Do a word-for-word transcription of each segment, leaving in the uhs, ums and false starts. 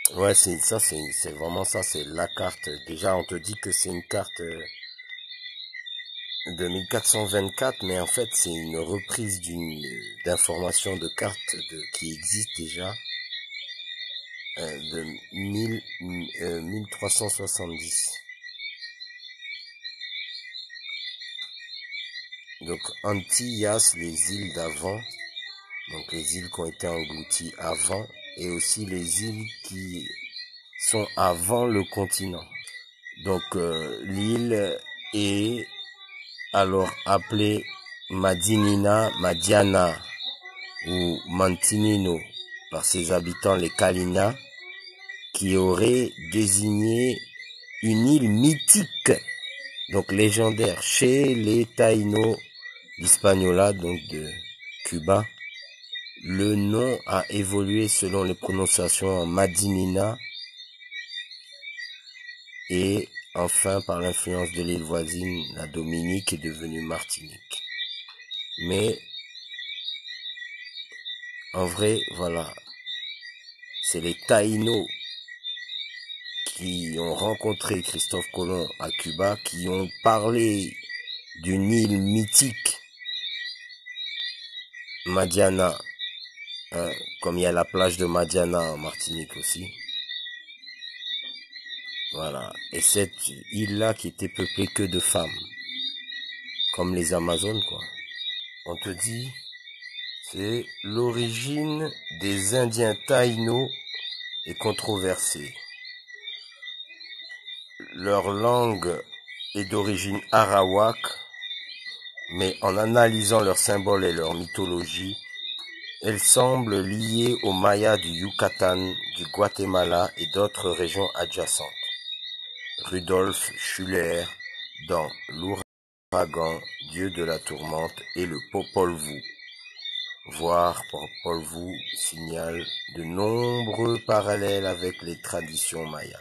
Ouais, c'est ça, c'est c'est vraiment ça, c'est la carte. Déjà, on te dit que c'est une carte euh, de mille quatre cent vingt-quatre, mais en fait, c'est une reprise d'une d'informations de cartes de, qui existent déjà euh, de mille, euh, mille trois cent soixante-dix. Donc, Antillas, les îles d'avant, donc les îles qui ont été englouties avant, et aussi les îles qui sont avant le continent. Donc, euh, l'île est alors appelée Madinina, Madiana ou Mantinino par ses habitants les Kalina, qui aurait désigné une île mythique, donc légendaire, chez les Taínos d'Hispaniola, donc de Cuba. Le nom a évolué selon les prononciations en Madinina et enfin par l'influence de l'île voisine, la Dominique est devenue Martinique. Mais en vrai, voilà, c'est les Taïnos qui ont rencontré Christophe Colomb à Cuba, qui ont parlé d'une île mythique, Madiana, hein, comme il y a la plage de Madiana en Martinique aussi. Voilà. Et cette île-là qui était peuplée que de femmes, comme les Amazones, quoi. On te dit, c'est l'origine des Indiens taïnos est controversée. Leur langue est d'origine arawak, mais en analysant leurs symboles et leur mythologie, elle semble liée aux Mayas du Yucatan, du Guatemala et d'autres régions adjacentes. Rudolf Schuller, dans l'ouragan, dieu de la tourmente, et le Popol Vuh. Voir Popol Vuh signale de nombreux parallèles avec les traditions mayas.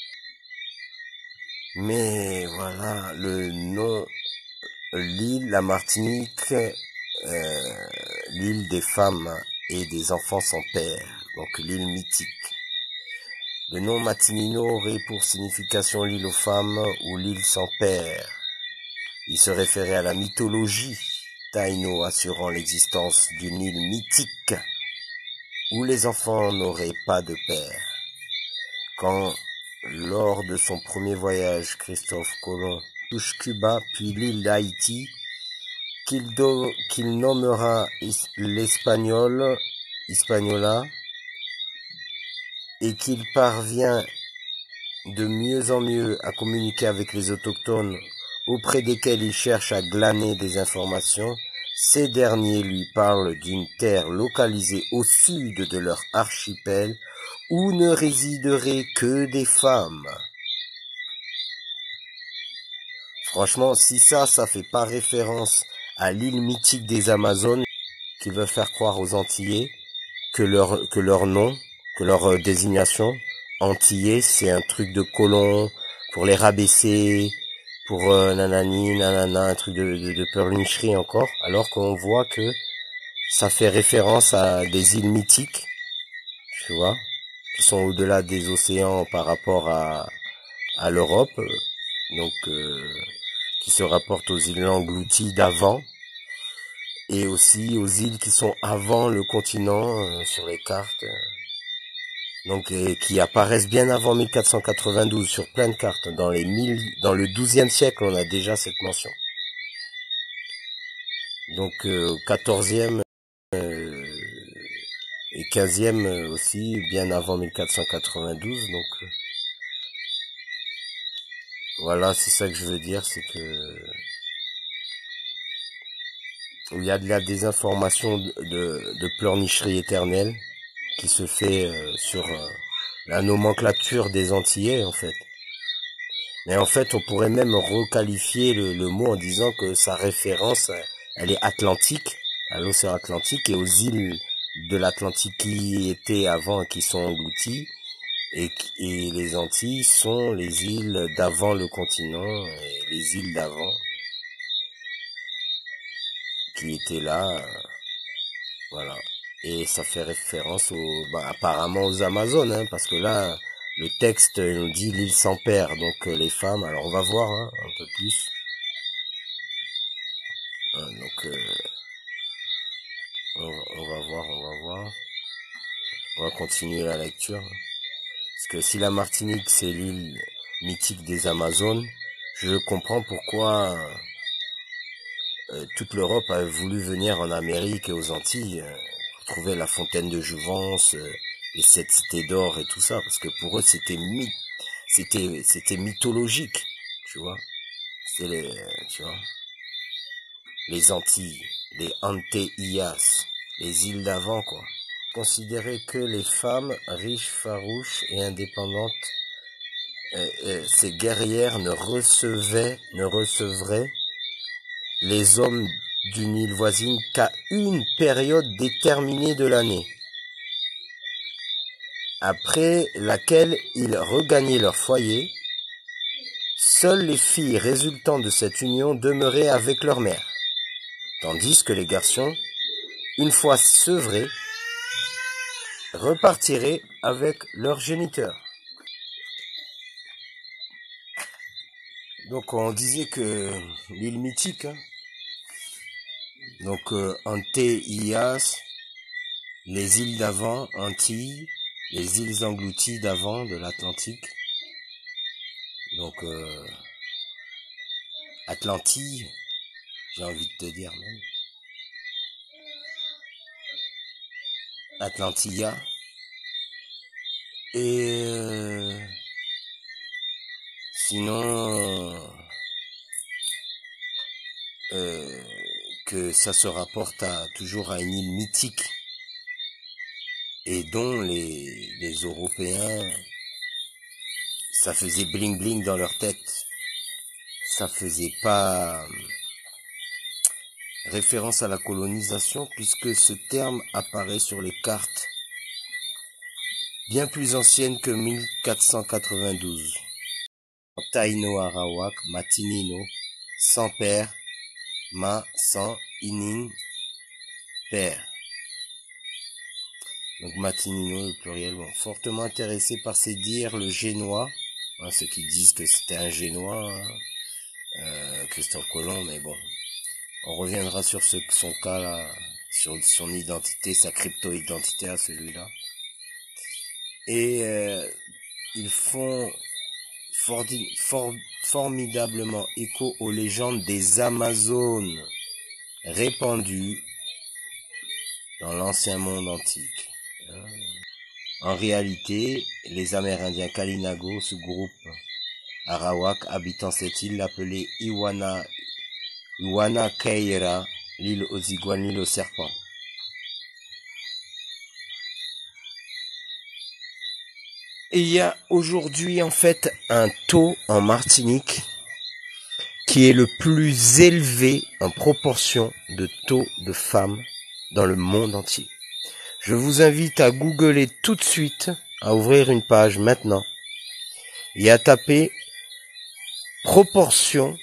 Mais voilà, le nom, l'île, la Martinique, euh, l'île des femmes et des enfants sans père, donc l'île mythique. Le nom Matinino aurait pour signification l'île aux femmes ou l'île sans père. Il se référait à la mythologie taïno assurant l'existence d'une île mythique où les enfants n'auraient pas de père. Quand, lors de son premier voyage, Christophe Colomb touche Cuba puis l'île d'Haïti, qu'il qu'il nommera l'Espagnol, Hispaniola, et qu'il parvient de mieux en mieux à communiquer avec les autochtones auprès desquels il cherche à glaner des informations, ces derniers lui parlent d'une terre localisée au sud de leur archipel où ne résideraient que des femmes. Franchement, si ça, ça fait pas référence à l'île mythique des Amazones qui veut faire croire aux Antillais que leur, que leur nom, que leur euh, désignation, Antillais, c'est un truc de colon pour les rabaisser, pour euh, nanani, nanana, un truc de, de, de pleurnicherie encore, alors qu'on voit que ça fait référence à des îles mythiques, tu vois, qui sont au-delà des océans par rapport à, à l'Europe, donc euh, qui se rapportent aux îles englouties d'avant, et aussi aux îles qui sont avant le continent euh, sur les cartes, donc et qui apparaissent bien avant mille quatre cent quatre-vingt-douze sur plein de cartes. Dans les mille, dans le douzième siècle, on a déjà cette mention. Donc euh, au quatorzième euh, et quinzième aussi, bien avant mille quatre cent quatre-vingt-douze. Donc euh, voilà, c'est ça que je veux dire, c'est que il y a de la désinformation de, de, de pleurnicherie éternelle qui se fait euh, sur euh, la nomenclature des Antillais en fait. Mais en fait, on pourrait même requalifier le, le mot en disant que sa référence, elle est atlantique, à l'océan Atlantique et aux îles de l'Atlantique qui étaient avant, qui sont englouties, et, et les Antilles sont les îles d'avant le continent, et les îles d'avant qui étaient là, euh, voilà. Et ça fait référence au, bah, apparemment aux Amazones, hein, parce que là, le texte nous dit l'île sans père, donc euh, les femmes, alors on va voir hein, un peu plus. Hein, donc euh, on, on va voir, on va voir. On va continuer la lecture. Parce que si la Martinique c'est l'île mythique des Amazones, je comprends pourquoi euh, toute l'Europe a voulu venir en Amérique et aux Antilles euh, pour trouver la fontaine de Jouvence, euh, les sept cités d'or et tout ça, parce que pour eux c'était mythe, c'était c'était mythologique, tu vois. C'est les, tu vois, les Antilles, les Antillas, les îles d'avant quoi. Considérer que les femmes riches, farouches et indépendantes, euh, euh, ces guerrières ne recevaient, ne recevraient les hommes d'une île voisine qu'à une période déterminée de l'année, après laquelle ils regagnaient leur foyer. Seules les filles résultant de cette union demeuraient avec leur mère, tandis que les garçons, une fois sevrés, repartiraient avec leur géniteur. Donc on disait que l'île mythique, hein, donc euh, Antillas, les îles d'avant, Antilles, les îles englouties d'avant de l'Atlantique, donc euh, Atlantille, j'ai envie de te dire même, Atlantilla, et euh, sinon euh, que ça se rapporte à, toujours à une île mythique et dont les, les Européens, ça faisait bling bling dans leur tête, ça faisait pas référence à la colonisation puisque ce terme apparaît sur les cartes bien plus anciennes que mille quatre cent quatre-vingt-douze. Taino Arawak, Matinino, sans père, ma, sans, ining, père. Donc Matinino, le pluriel, bon, fortement intéressé par ces dires, le génois, hein, ceux qui disent que c'était un génois, hein, euh, Christophe Colomb, mais bon, on reviendra sur ce, son cas là, sur son identité, sa crypto-identité à celui-là. Et euh, ils font for, for, formidablement écho aux légendes des Amazones répandues dans l'ancien monde antique. En réalité, les Amérindiens Kalinago, ce groupe Arawak habitant cette île appelée Iwana, Iwana Kaira, l'île aux iguanes, l'île aux serpents. Et il y a aujourd'hui en fait un taux en Martinique qui est le plus élevé en proportion de taux de femmes dans le monde entier. Je vous invite à googler tout de suite, à ouvrir une page maintenant et à taper proportion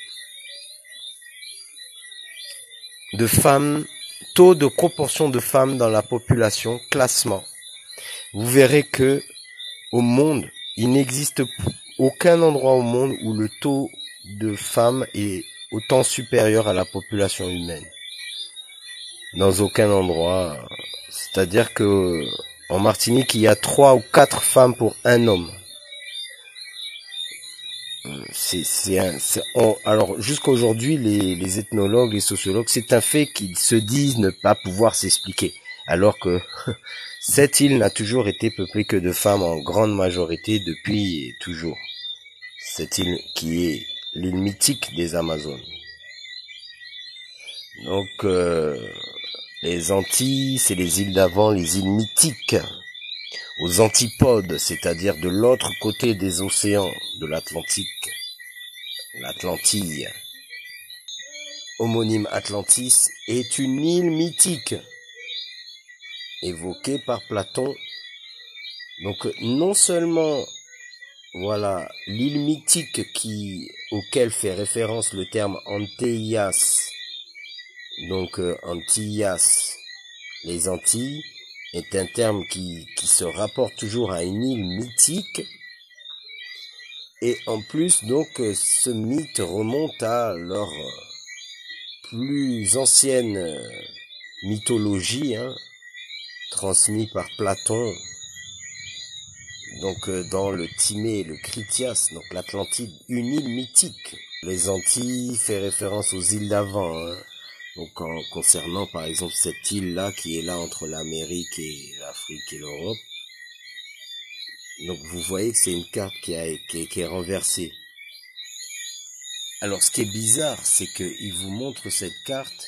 de femmes, taux de proportion de femmes dans la population, classement. Vous verrez que au monde, il n'existe aucun endroit au monde où le taux de femmes est autant supérieur à la population humaine. Dans aucun endroit. C'est-à-dire que en Martinique, il y a trois ou quatre femmes pour un homme. C'est, c'est un, c'est, on, alors jusqu'à aujourd'hui, les, les ethnologues, les sociologues, c'est un fait qu'ils se disent ne pas pouvoir s'expliquer. Alors que cette île n'a toujours été peuplée que de femmes en grande majorité depuis toujours. Cette île qui est l'île mythique des Amazones. Donc euh, les Antilles, c'est les îles d'avant, les îles mythiques, aux antipodes, c'est-à-dire de l'autre côté des océans de l'Atlantique, l'Atlantille. Homonyme Atlantis est une île mythique évoquée par Platon. Donc non seulement voilà l'île mythique qui auquel fait référence le terme Antillas, donc euh, Antillas, les Antilles, est un terme qui, qui se rapporte toujours à une île mythique. Et en plus, donc, ce mythe remonte à leur plus ancienne mythologie, hein, transmise par Platon, donc dans le Timée et le Critias, donc l'Atlantide, une île mythique. Les Antilles fait référence aux îles d'avant, hein. Donc en concernant par exemple cette île-là qui est là entre l'Amérique et l'Afrique et l'Europe. Donc vous voyez que c'est une carte qui, a, qui, est, qui est renversée. Alors ce qui est bizarre, c'est qu'il vous montre cette carte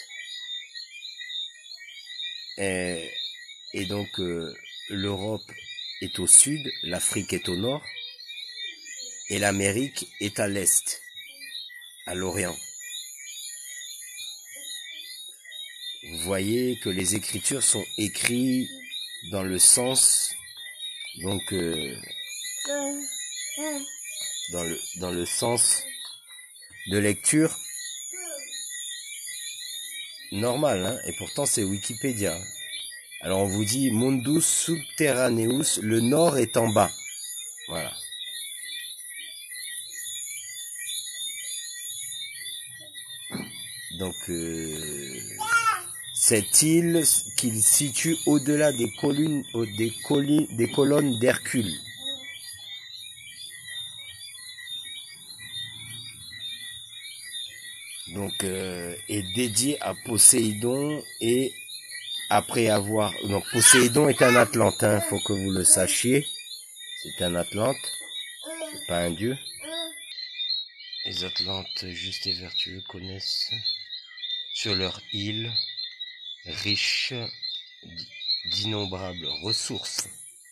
et, et donc euh, l'Europe est au sud, l'Afrique est au nord et l'Amérique est à l'est, à l'Orient. Vous voyez que les écritures sont écrites dans le sens, donc euh, dans le dans le sens de lecture normal, hein, et pourtant c'est Wikipédia. Alors on vous dit Mundus Subterraneus, le nord est en bas. Voilà. Donc euh, cette île qu'il situe au-delà des collines, des collines, des colonnes d'Hercule. Donc euh, est dédié à Poséidon et après avoir donc Poséidon est un Atlante, hein, faut que vous le sachiez. C'est un Atlante, c'est pas un dieu. Les Atlantes justes et vertueux connaissent sur leur île riche d'innombrables ressources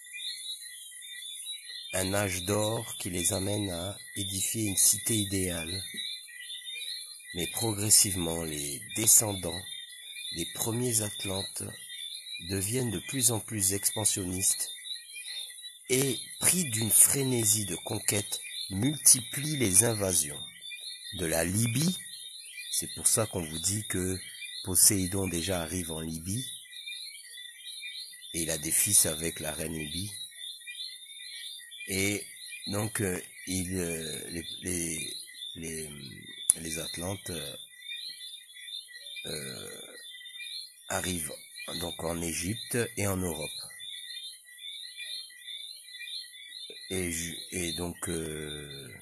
un âge d'or qui les amène à édifier une cité idéale. Mais progressivement, les descendants des premiers Atlantes deviennent de plus en plus expansionnistes et, pris d'une frénésie de conquête, multiplient les invasions. De la Libye, c'est pour ça qu'on vous dit que Poséidon déjà arrive en Libye, et il a des fils avec la reine Libye. Et donc, euh, il, euh, les, les, les, les Atlantes euh, euh, arrivent donc en Égypte et en Europe. Et, et donc, euh,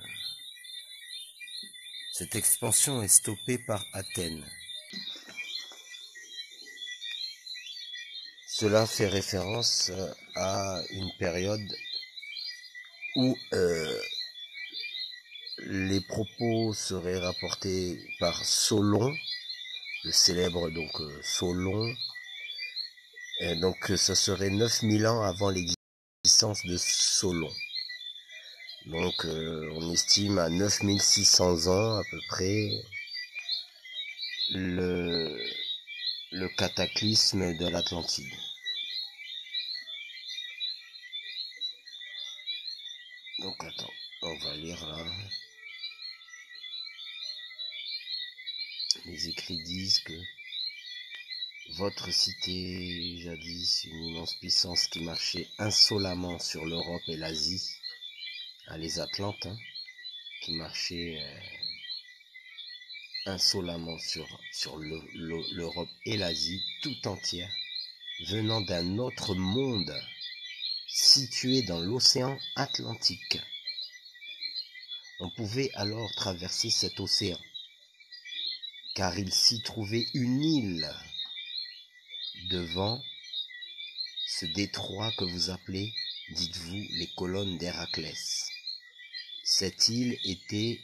cette expansion est stoppée par Athènes. Cela fait référence à une période où euh, les propos seraient rapportés par Solon, le célèbre donc euh, Solon. Et donc ça serait neuf mille ans avant l'existence de Solon. Donc euh, on estime à neuf mille six cents ans à peu près le, le cataclysme de l'Atlantide. Donc attends, on va lire là. Les écrits disent que votre cité, jadis une immense puissance qui marchait insolemment sur l'Europe et l'Asie, ah, les Atlantes, hein, qui marchaient euh, insolemment sur, sur le, le, l'Europe et l'Asie tout entière, venant d'un autre monde situé dans l'océan Atlantique. On pouvait alors traverser cet océan, car il s'y trouvait une île devant ce détroit que vous appelez, dites-vous, les colonnes d'Héraclès. Cette île était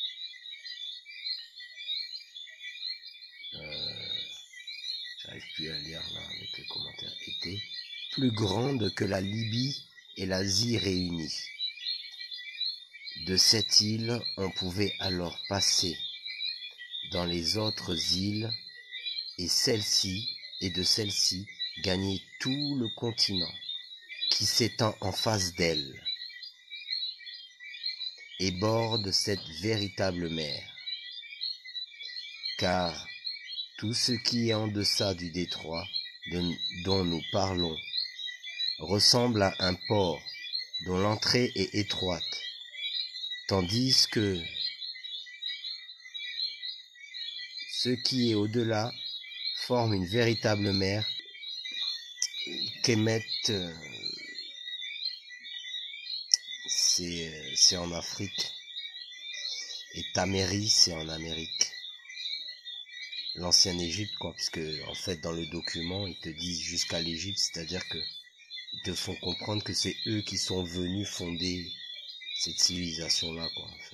euh, j'arrive plus à lire là avec les commentaires, était plus grande que la Libye et l'Asie réunies. De cette île, on pouvait alors passer dans les autres îles et celle-ci, et de celle-ci, gagner tout le continent qui s'étend en face d'elle et borde cette véritable mer. Car tout ce qui est en deçà du détroit de, dont nous parlons ressemble à un port dont l'entrée est étroite, tandis que ce qui est au-delà forme une véritable mer qu'émettent, euh, c'est, c'est en Afrique, et Taméry, c'est en Amérique. L'ancienne Égypte, quoi, parce que en fait dans le document ils te disent jusqu'à l'Égypte, c'est-à-dire que ils te font comprendre que c'est eux qui sont venus fonder cette civilisation-là, quoi, en fait,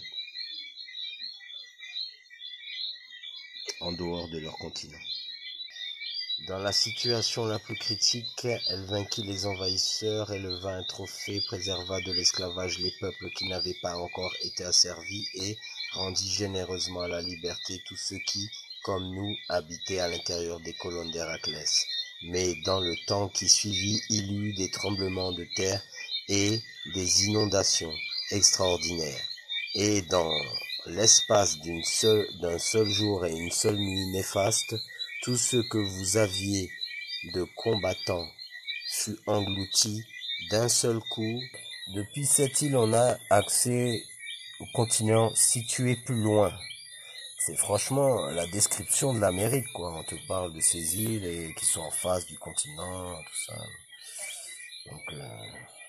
en dehors de leur continent. Dans la situation la plus critique, elle vainquit les envahisseurs, éleva un trophée, préserva de l'esclavage les peuples qui n'avaient pas encore été asservis et rendit généreusement à la liberté tous ceux qui, comme nous, habitaient à l'intérieur des colonnes d'Héraclès. Mais dans le temps qui suivit, il y eut des tremblements de terre et des inondations extraordinaires. Et dans l'espace d'une seule, d'un seul jour et une seule nuit néfaste, tout ce que vous aviez de combattants fut englouti d'un seul coup. Depuis cette île, on a accès au continent situé plus loin. C'est franchement la description de l'Amérique, quoi. On te parle de ces îles et qui sont en face du continent, tout ça. Donc, euh,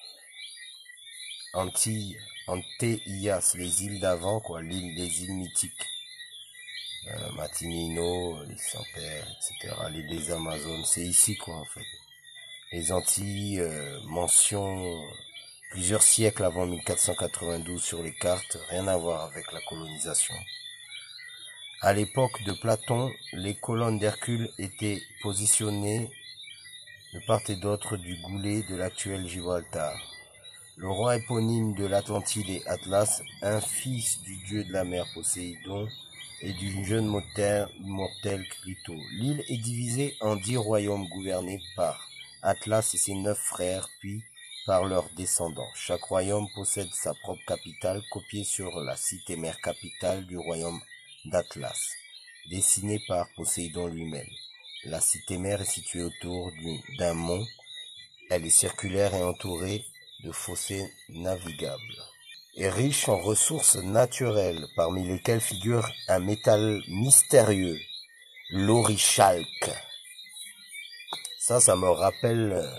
Antilles, Antillas, les îles d'avant, quoi, l'île, les îles mythiques. Euh, Matinino, les Saint-Père, et cetera. Les, les Amazones, c'est ici, quoi, en fait. Les Antilles, euh, mention plusieurs siècles avant mille quatre cent quatre-vingt-douze sur les cartes, rien à voir avec la colonisation. À l'époque de Platon, les colonnes d'Hercule étaient positionnées de part et d'autre du goulet de l'actuel Gibraltar. Le roi éponyme de l'Atlantide est Atlas, un fils du dieu de la mer Poséidon et d'une jeune mortelle Crito. L'île est divisée en dix royaumes gouvernés par Atlas et ses neuf frères, puis par leurs descendants. Chaque royaume possède sa propre capitale, copiée sur la cité-mère capitale du royaume d'Atlas, dessinée par Poséidon lui-même. La cité-mère est située autour d'un mont. Elle est circulaire et entourée de fossés navigables, et riche en ressources naturelles, parmi lesquelles figure un métal mystérieux, l'orichalque. Ça, ça me rappelle euh,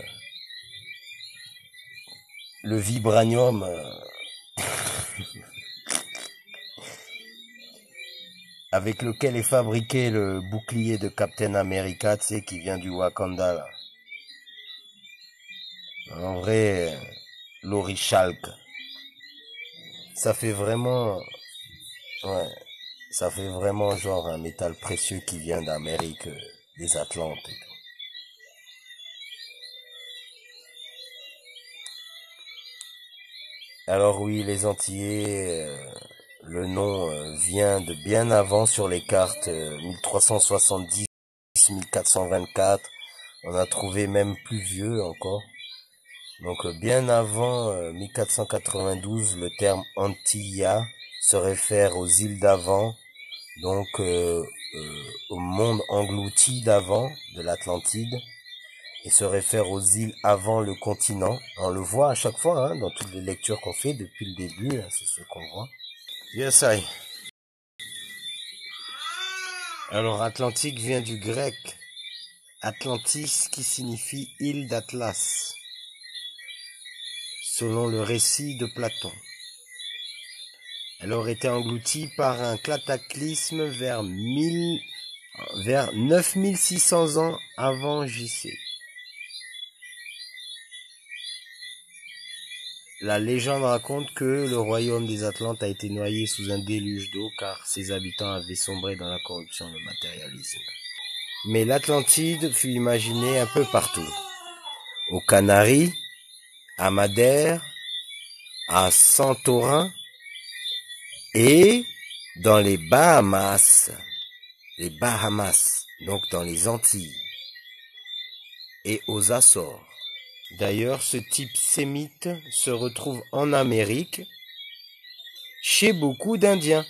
le vibranium euh, avec lequel est fabriqué le bouclier de Captain America, tu sais, qui vient du Wakanda, là. En vrai, euh, l'orichalque, ça fait vraiment... Ouais, ça fait vraiment genre un métal précieux qui vient d'Amérique, euh, des Atlantes et tout. Alors oui, les Antillais, euh, le nom euh, vient de bien avant sur les cartes, euh, mille trois cent soixante-dix, mille quatre cent vingt-quatre, on a trouvé même plus vieux encore. Donc euh, bien avant euh, mille quatre cent quatre-vingt-douze, le terme Antilla se réfère aux îles d'avant, donc euh, euh, au monde englouti d'avant, de l'Atlantide, et se réfère aux îles avant le continent. On le voit à chaque fois, hein, dans toutes les lectures qu'on fait depuis le début, hein, c'est ce qu'on voit. Yes, I. Alors Atlantique vient du grec Atlantis, qui signifie île d'Atlas, selon le récit de Platon. Elle aurait été engloutie par un cataclysme vers, mille, vers neuf mille six cents ans avant J C. La légende raconte que le royaume des Atlantes a été noyé sous un déluge d'eau car ses habitants avaient sombré dans la corruption et le matérialisme. Mais l'Atlantide fut imaginée un peu partout. Aux Canaries, à Madère, à Santorin et dans les Bahamas. Les Bahamas, donc dans les Antilles et aux Açores. D'ailleurs, ce type sémite se retrouve en Amérique chez beaucoup d'Indiens.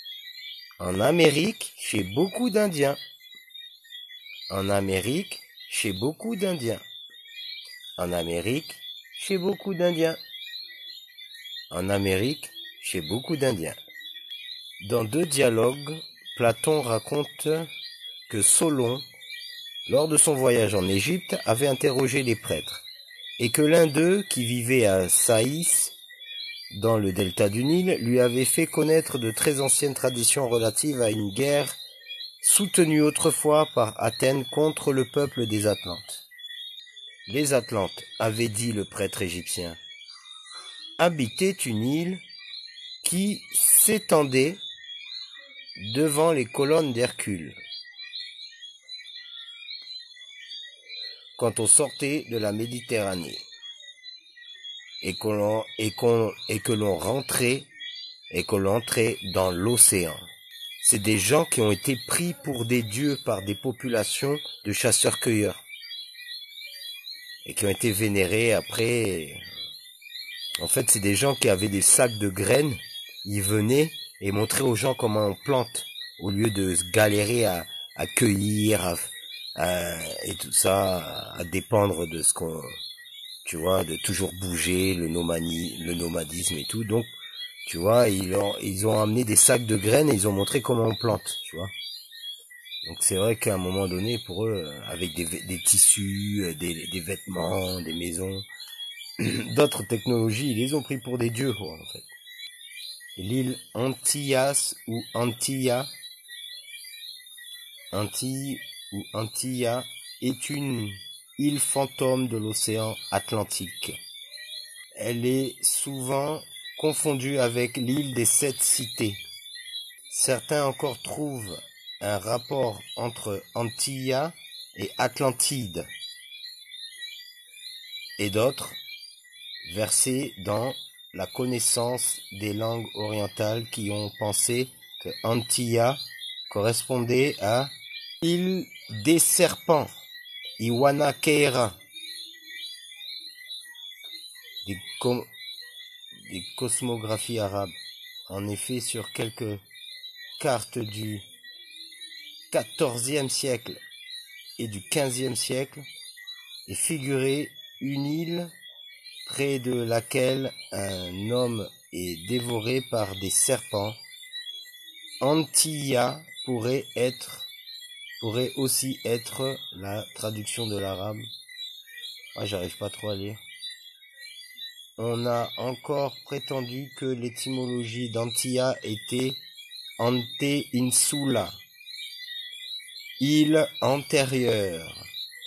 En Amérique, chez beaucoup d'Indiens. En Amérique, chez beaucoup d'Indiens. En Amérique, chez beaucoup d'Indiens. En Amérique, chez beaucoup d'Indiens. Dans deux dialogues, Platon raconte que Solon, lors de son voyage en Égypte, avait interrogé les prêtres, et que l'un d'eux, qui vivait à Saïs, dans le delta du Nil, lui avait fait connaître de très anciennes traditions relatives à une guerre soutenue autrefois par Athènes contre le peuple des Atlantes. Les Atlantes, avait dit le prêtre égyptien, habitaient une île qui s'étendait devant les colonnes d'Hercule. Quand on sortait de la Méditerranée et que l'on et qu'on et que l'on rentrait et que l'on entrait dans l'océan, c'est des gens qui ont été pris pour des dieux par des populations de chasseurs-cueilleurs et qui ont été vénérés après. En fait, c'est des gens qui avaient des sacs de graines, ils venaient et montraient aux gens comment on plante au lieu de se galérer à, à cueillir à, à, et tout ça, à dépendre de ce qu'on, tu vois, de toujours bouger, le nomani, le nomadisme et tout. Donc, tu vois, ils ont, ils ont amené des sacs de graines et ils ont montré comment on plante, tu vois. Donc c'est vrai qu'à un moment donné, pour eux, avec des, des tissus, des, des vêtements, des maisons, d'autres technologies, ils les ont pris pour des dieux, quoi, en fait. L'île Antillas ou Antilla, Antilles ou Antilla, est une île fantôme de l'océan Atlantique. Elle est souvent confondue avec l'île des Sept Cités. Certains encore trouvent un rapport entre Antilla et Atlantide, et d'autres versés dans la connaissance des langues orientales qui ont pensé que Antilla correspondait à l'île des serpents, Iwana Keira, des, com des cosmographies arabes. En effet, sur quelques cartes du quatorzième siècle et du quinzième siècle est figurée une île près de laquelle un homme est dévoré par des serpents. Antilla pourrait être, pourrait aussi être la traduction de l'arabe. Ah, j'arrive pas trop à lire. On a encore prétendu que l'étymologie d'Antilla était Ante Insula, île antérieure.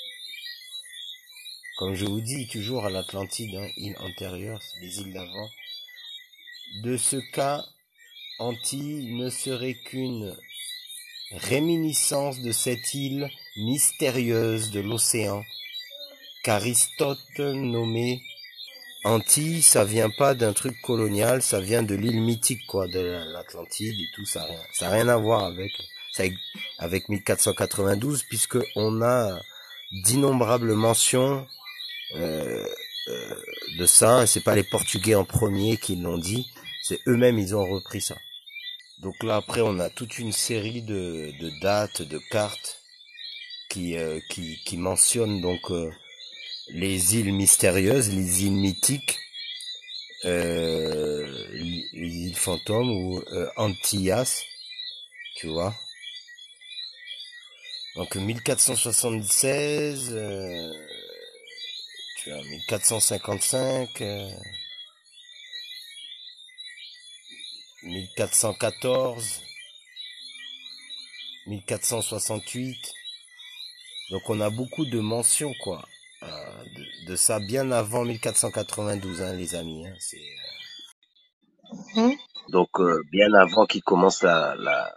Comme je vous dis toujours à l'Atlantide, hein, île antérieure, c'est les îles d'avant. De ce cas, Antilles ne serait qu'une réminiscence de cette île mystérieuse de l'océan qu'Aristote nommait Antilles. Ça vient pas d'un truc colonial, ça vient de l'île mythique, quoi, de l'Atlantide et tout. Ça rien, ça a rien à voir avec ça, avec mille quatre cent quatre-vingt-douze, puisque on a d'innombrables mentions euh, euh, de ça. C'est pas les Portugais en premier qui l'ont dit, c'est eux-mêmes, ils ont repris ça. Donc là, après, on a toute une série de, de dates, de cartes qui, euh, qui, qui mentionnent donc euh, les îles mystérieuses, les îles mythiques, euh, les îles fantômes ou euh, Antillas, tu vois. Donc mille quatre cent soixante-seize, euh, tu vois, mille quatre cent cinquante-cinq, euh, mille quatre cent quatorze, mille quatre cent soixante-huit. Donc on a beaucoup de mentions, quoi, euh, de, de ça bien avant mille quatre cent quatre-vingt-douze, hein, les amis. Hein, c'est euh... mmh. Donc euh, bien avant qu'il commence la, la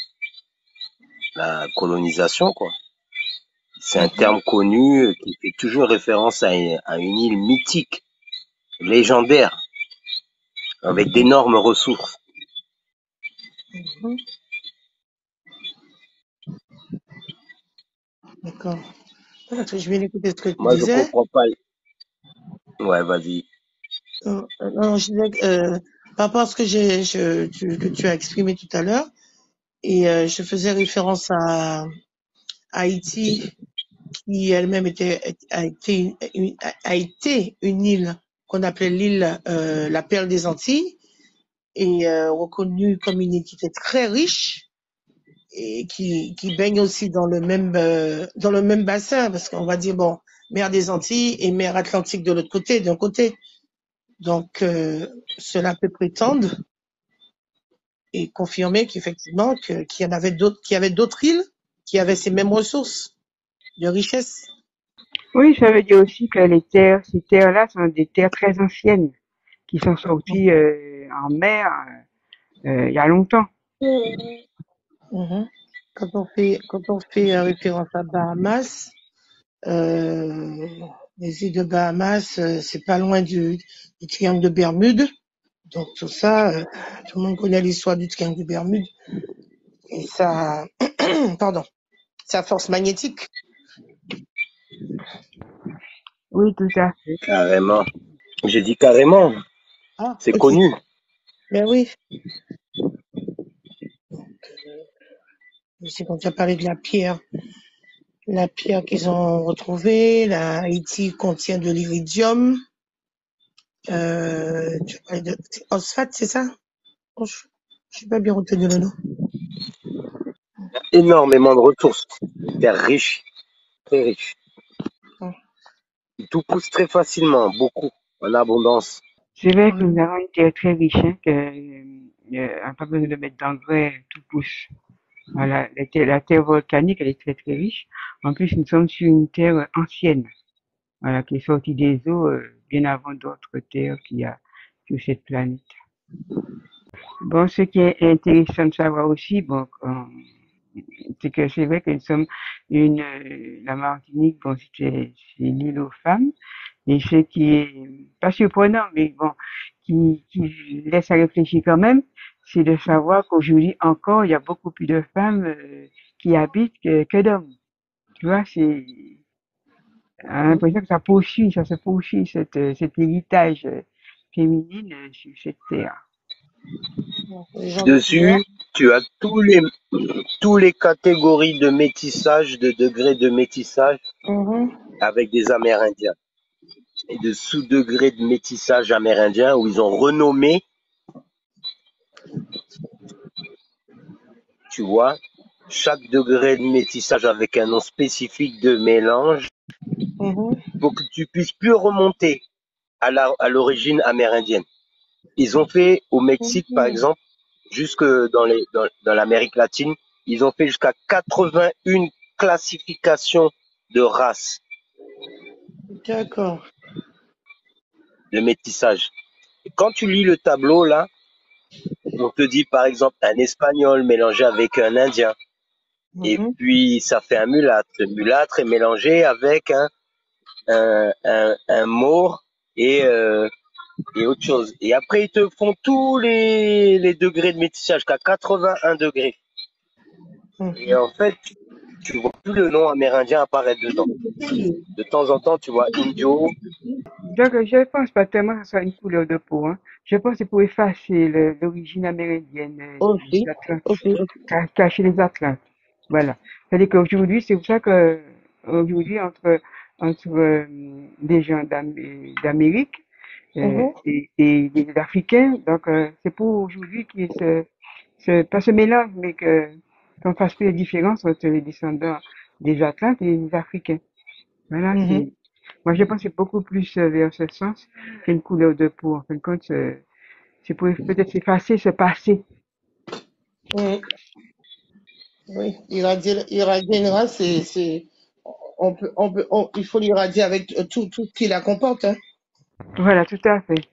la colonisation, quoi. C'est un terme connu qui fait toujours référence à une, à une île mythique, légendaire, avec d'énormes ressources. D'accord. Je viens d'écouter ce que tu Moi, disais. je comprends pas. Ouais, vas-y. Euh, non, je disais que, euh, par rapport à ce que j'ai, je, tu, que tu as exprimé tout à l'heure, et euh, je faisais référence à Haïti qui elle-même était, a été, une, a été une île qu'on appelait l'île, euh, la Perle des Antilles, et euh, reconnue comme une île qui était très riche et qui, qui baigne aussi dans le même, euh, dans le même bassin, parce qu'on va dire, bon, mer des Antilles et mer Atlantique de l'autre côté, d'un côté. Donc, euh, cela peut prétendre et confirmer qu'effectivement, que, qu'il y en avait d'autres, qu'il y avait d'autres îles qui avaient ces mêmes ressources de richesse. Oui, ça veut dire aussi que les terres, ces terres-là sont des terres très anciennes qui sont sorties euh, en mer euh, il y a longtemps. Mhm. Quand on fait, quand on fait euh, référence à Bahamas, euh, les îles de Bahamas, euh, c'est pas loin du, du triangle de Bermude. Donc tout ça, euh, tout le monde connaît l'histoire du triangle de Bermude et ça, pardon, sa force magnétique. Oui, tout à fait. Carrément. J'ai dit carrément. Ah, C'est ok. connu. Ben oui. C'est quand tu as parlé de la pierre, la pierre qu'ils ont retrouvée, la Haïti contient de l'iridium. Euh, tu parlais de c'est phosphate, c'est ça? Oh, je n'ai pas bien retenu le nom. Énormément de ressources. Terre riche, très riche. Oh, Tout pousse très facilement, beaucoup, en abondance. C'est vrai que nous avons une terre très riche, hein, que, euh, on n'a pas besoin de mettre d'engrais, tout pousse. Voilà, la terre, la terre volcanique, elle est très très riche. En plus, nous sommes sur une terre ancienne, voilà, qui est sortie des eaux euh, bien avant d'autres terres qu'il y a sur cette planète. Bon, ce qui est intéressant de savoir aussi, bon, euh, c'est que c'est vrai que nous sommes une, euh, la Martinique, bon, c'est c'est l'île aux femmes. Et ce qui est pas surprenant, mais bon, qui, qui laisse à réfléchir quand même, c'est de savoir qu'aujourd'hui encore, il y a beaucoup plus de femmes euh, qui habitent que, que d'hommes. Tu vois, c'est, on a l'impression que ça poursuit, ça se poursuit, cette, euh, cet héritage euh, féminine euh, sur cette terre. les gens de couleur. Dessus, tu as tous les, tous les catégories de métissage, de degrés de métissage Mhm. avec des Amérindiens. Et de sous-degrés de métissage amérindien où ils ont renommé, tu vois, chaque degré de métissage avec un nom spécifique de mélange Mhm. pour que tu puisses plus remonter à la, à l'origine amérindienne. Ils ont fait au Mexique, par Mhm. exemple, jusque dans les, dans, dans l'Amérique latine, ils ont fait jusqu'à quatre-vingt-une classifications de races D'accord. de métissage. Et quand tu lis le tableau, là, on te dit, par exemple, un Espagnol mélangé avec un Indien. Et Mhm. puis, ça fait un mulâtre. Le mulâtre est mélangé avec un, un, un, un maure et, euh, et autre chose. Et après, ils te font tous les, les degrés de métissage, jusqu'à quatre-vingt-un degrés. Et Mhm. en fait, tu vois plus le nom amérindien apparaître dedans. De temps en temps, tu vois Indio. Donc, je pense pas tellement que ce soit une couleur de peau, hein. Je pense que c'est pour effacer le- l'origine amérindienne euh, Aussi. des Atlantes, Ok. ca- cacher les Atlantes. Voilà. C'est-à-dire qu'aujourd'hui, c'est pour ça que aujourd'hui, entre, entre euh, des gens d'Am- d'Amérique euh, Mhm. et, et des Africains, donc euh, c'est pour aujourd'hui qu'il se, se, pas se mélange, mais que qu'on fasse plus la différence entre les descendants des Atlantes et des Africains. Voilà, Mhm. c'est. Moi, je pense que c'est beaucoup plus euh, vers ce sens qu'une couleur de peau. En fin de compte, c'est c'est pour peut-être effacer ce passé. Mhm. Oui. Irradier, irradier une race, c'est, c'est, on peut, on peut, on- il faut l'irradier avec euh, tout, tout ce qui la comporte, hein. Voilà, tout à fait.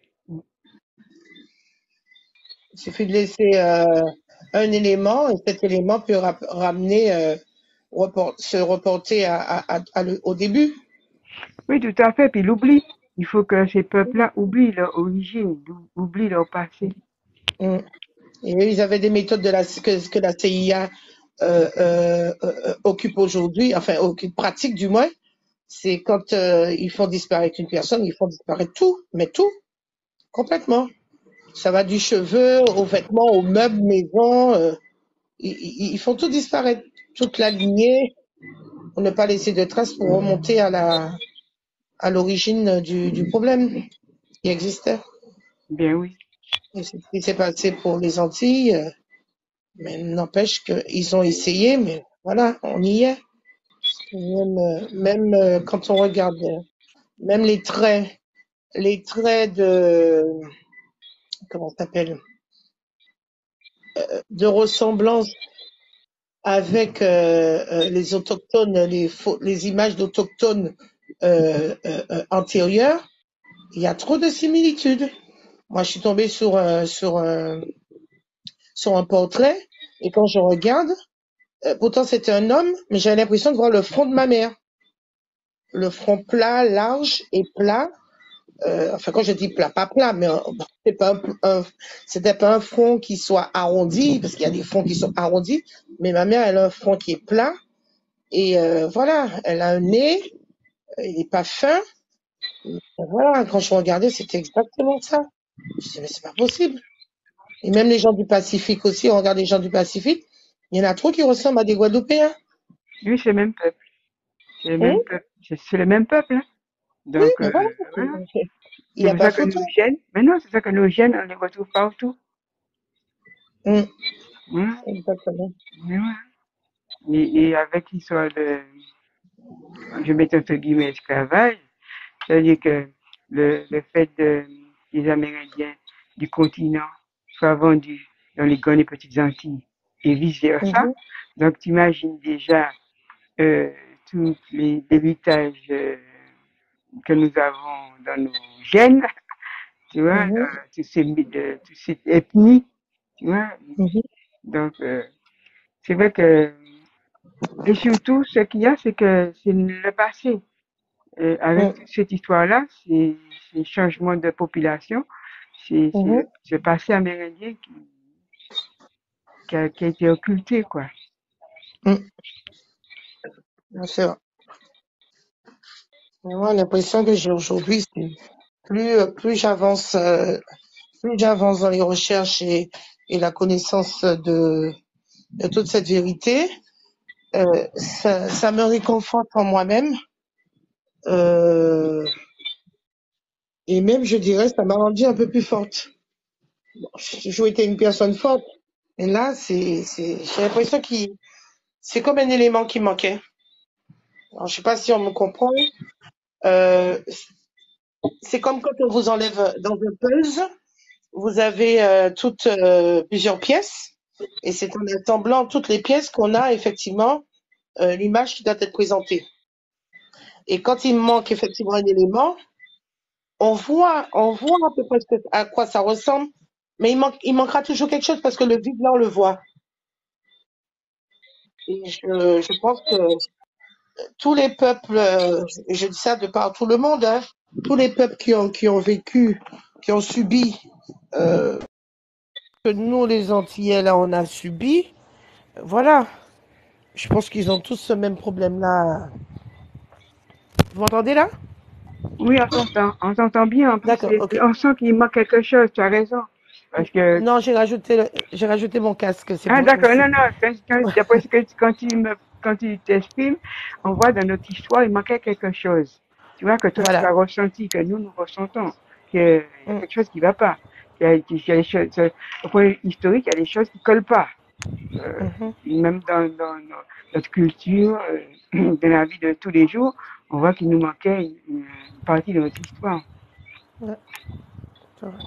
Il suffit de laisser euh, un élément et cet élément peut rap- ramener, euh, report- se reporter à, à, à- à le- au début. Oui, tout à fait. Puis l'oubli. Il faut que ces peuples-là oublient leur origine, ou- oublient leur passé. Mm. Et eux, ils avaient des méthodes de la, que, que la C I A euh, euh, euh, euh, occupe aujourd'hui, enfin occupe pratique du moins, c'est quand euh, ils font disparaître une personne, ils font disparaître tout, mais tout, complètement. Ça va du cheveu aux vêtements, aux meubles, maison, euh, ils, ils- ils font tout disparaître, toute la lignée. pour ne pas laisser de traces pour remonter à la à l'origine du, du problème qui existait. Bien oui. Et c'est ce qui s'est passé pour les Antilles, euh, mais n'empêche qu'ils ont essayé, mais voilà, on y est. Même, euh, même euh, quand on regarde, euh, même les traits, les traits de, comment ça s'appelle, de ressemblance avec euh, euh, les autochtones, les, faux- les images d'autochtones euh, euh, euh, antérieures, il y a trop de similitudes. Moi, je suis tombée sur un, sur un, sur un portrait et quand je regarde, euh, pourtant c'était un homme, mais j'avais l'impression de voir le front de ma mère. Le front plat, large et plat. Euh, enfin, quand je dis plat, pas plat, mais euh, bon, c'est pas un, un- c'était pas un front qui soit arrondi, parce qu'il y a des fronts qui sont arrondis, mais ma mère, elle a un front qui est plat. Et euh, voilà, elle a un nez, il n'est pas fin. Et voilà, quand je regardais, c'était exactement ça. Je disais, mais c'est pas possible. Et même les gens du Pacifique aussi, on regarde les gens du Pacifique, il y en a trop qui ressemblent à des Guadeloupéens. Oui, c'est le même peuple. C'est le Hum, même peuple. C'est c'est le même peuple, hein. oui, Donc, mais euh, voilà, voilà. c'est- il C'est n'y a pour pas ça que photo. nos gènes, mais non, c'est ça que nos gènes, on les retrouve partout. Hum, Voilà. exactement. Mais voilà. Et, et avec l'histoire de, je mets entre guillemets, esclavage, c'est-à-dire que le, le fait de, des Amérindiens du continent soient vendus dans les grandes et petites Antilles et vice-versa. Mhm, Donc, tu imagines déjà euh, tout les l'héritage euh, que nous avons dans nos gènes, tu vois, mhm, euh, tous ces, de, toutes ces ethnies, tu vois. mhm, Donc, euh, c'est vrai que, et surtout, ce qu'il y a, c'est que c'est le passé. Euh, avec hum, toute cette histoire-là, c'est c'est changement de population, c'est c'est mhm, le c'est le passé amérindien qui, qui, a, qui a été occulté, quoi. hum. Bien sûr. Moi, l'impression que j'ai aujourd'hui, c'est plus, euh, plus j'avance, euh, plus j'avance dans les recherches et, et la connaissance de, de toute cette vérité, euh, ça, ça me réconforte en moi-même. Euh, et même, je dirais, ça m'a rendue un peu plus forte. J'ai toujours été une personne forte. Et là, c'est, c'est, j'ai l'impression qu'il, c'est comme un élément qui manquait. Alors, je sais pas si on me comprend. Euh, c'est comme quand on vous enlève dans un puzzle, vous avez euh, toutes euh, plusieurs pièces, et c'est en assemblant toutes les pièces qu'on a effectivement euh, l'image qui doit être présentée. Et quand il manque effectivement un élément, on voit, on voit à peu près ce que- à quoi ça ressemble, mais il manque, il manquera toujours quelque chose parce que le vide là on le voit. Et je, je pense que tous les peuples, euh, et je dis ça de par tout le monde, hein, tous les peuples qui ont, qui ont vécu, qui ont subi, euh, que nous les Antillais là on a subi, voilà. Je pense qu'ils ont tous ce même problème là. Vous m'entendez là? Oui, on t'entend, on t'entend bien. En plus, D'accord, c'est- ok. on sent qu'il manque quelque chose. Tu as raison. Parce que Non, j'ai rajouté, le- j'ai rajouté mon casque, c'est ah bon, d'accord, non merci. non. Quand, quand, d'après ce que tu- quand tu me quand tu t'exprimes, on voit dans notre histoire, il manquait quelque chose. Tu vois que toi tu Voilà. as ressenti, que nous nous ressentons, qu'il y a Mm, quelque chose qui va pas. Qu'il y a, qu'il y a des choses, au point de vue historique, il y a des choses qui collent pas. Euh, mhm, même dans, dans, dans notre culture, euh, dans la vie de tous les jours, on voit qu'il nous manquait une, une partie de notre histoire. ouais, c'est vrai.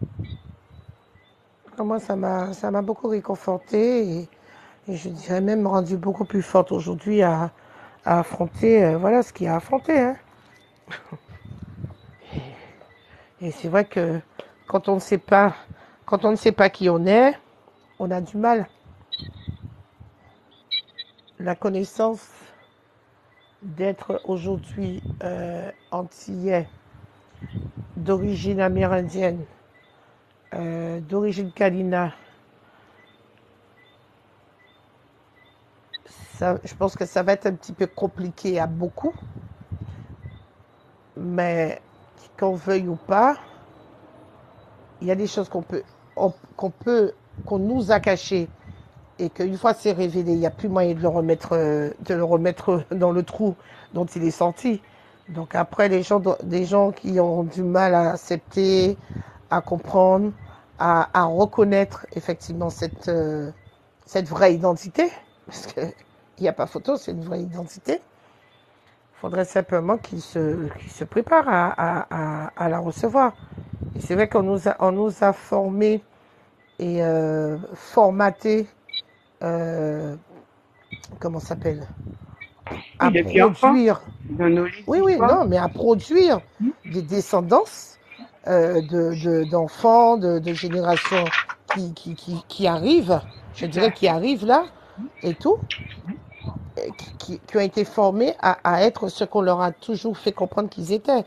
Moi, ça m'a, ça m'a beaucoup réconfortée et, et je dirais même rendu beaucoup plus forte aujourd'hui à, à affronter, euh, voilà, ce qu'il y a à affronter, hein. Et c'est vrai que quand on ne sait pas, quand on ne sait pas qui on est, on a du mal. La connaissance d'être aujourd'hui euh, antillais, d'origine amérindienne, euh, d'origine Kalina, ça, je pense que ça va être un petit peu compliqué à beaucoup, mais qu'on veuille ou pas, il y a des choses qu'on peut, on- qu'on peut, qu'on nous a cachées et qu'une fois c'est révélé, il n'y a plus moyen de le remettre, euh, de le remettre dans le trou dont il est sorti. Donc après, les gens, des gens qui ont du mal à accepter, à comprendre, à, à reconnaître effectivement cette, euh, cette vraie identité, parce qu'il n'y a pas photo, c'est une vraie identité. Il faudrait simplement qu'ils se, qu'ils se préparent à, à, à, à la recevoir. Et c'est vrai qu'on nous a, on nous a formés et euh, formatés, euh, comment ça s'appelle, à Oui, depuis enfant, produire, dans nos livres oui, oui, d'histoire. non, mais à produire Hmm. des descendances euh, de, de, d'enfants, de, de générations qui, qui, qui, qui arrivent, je dirais qui arrivent là, et tout, et qui, qui, qui ont été formés à, à être ce qu'on leur a toujours fait comprendre qu'ils étaient.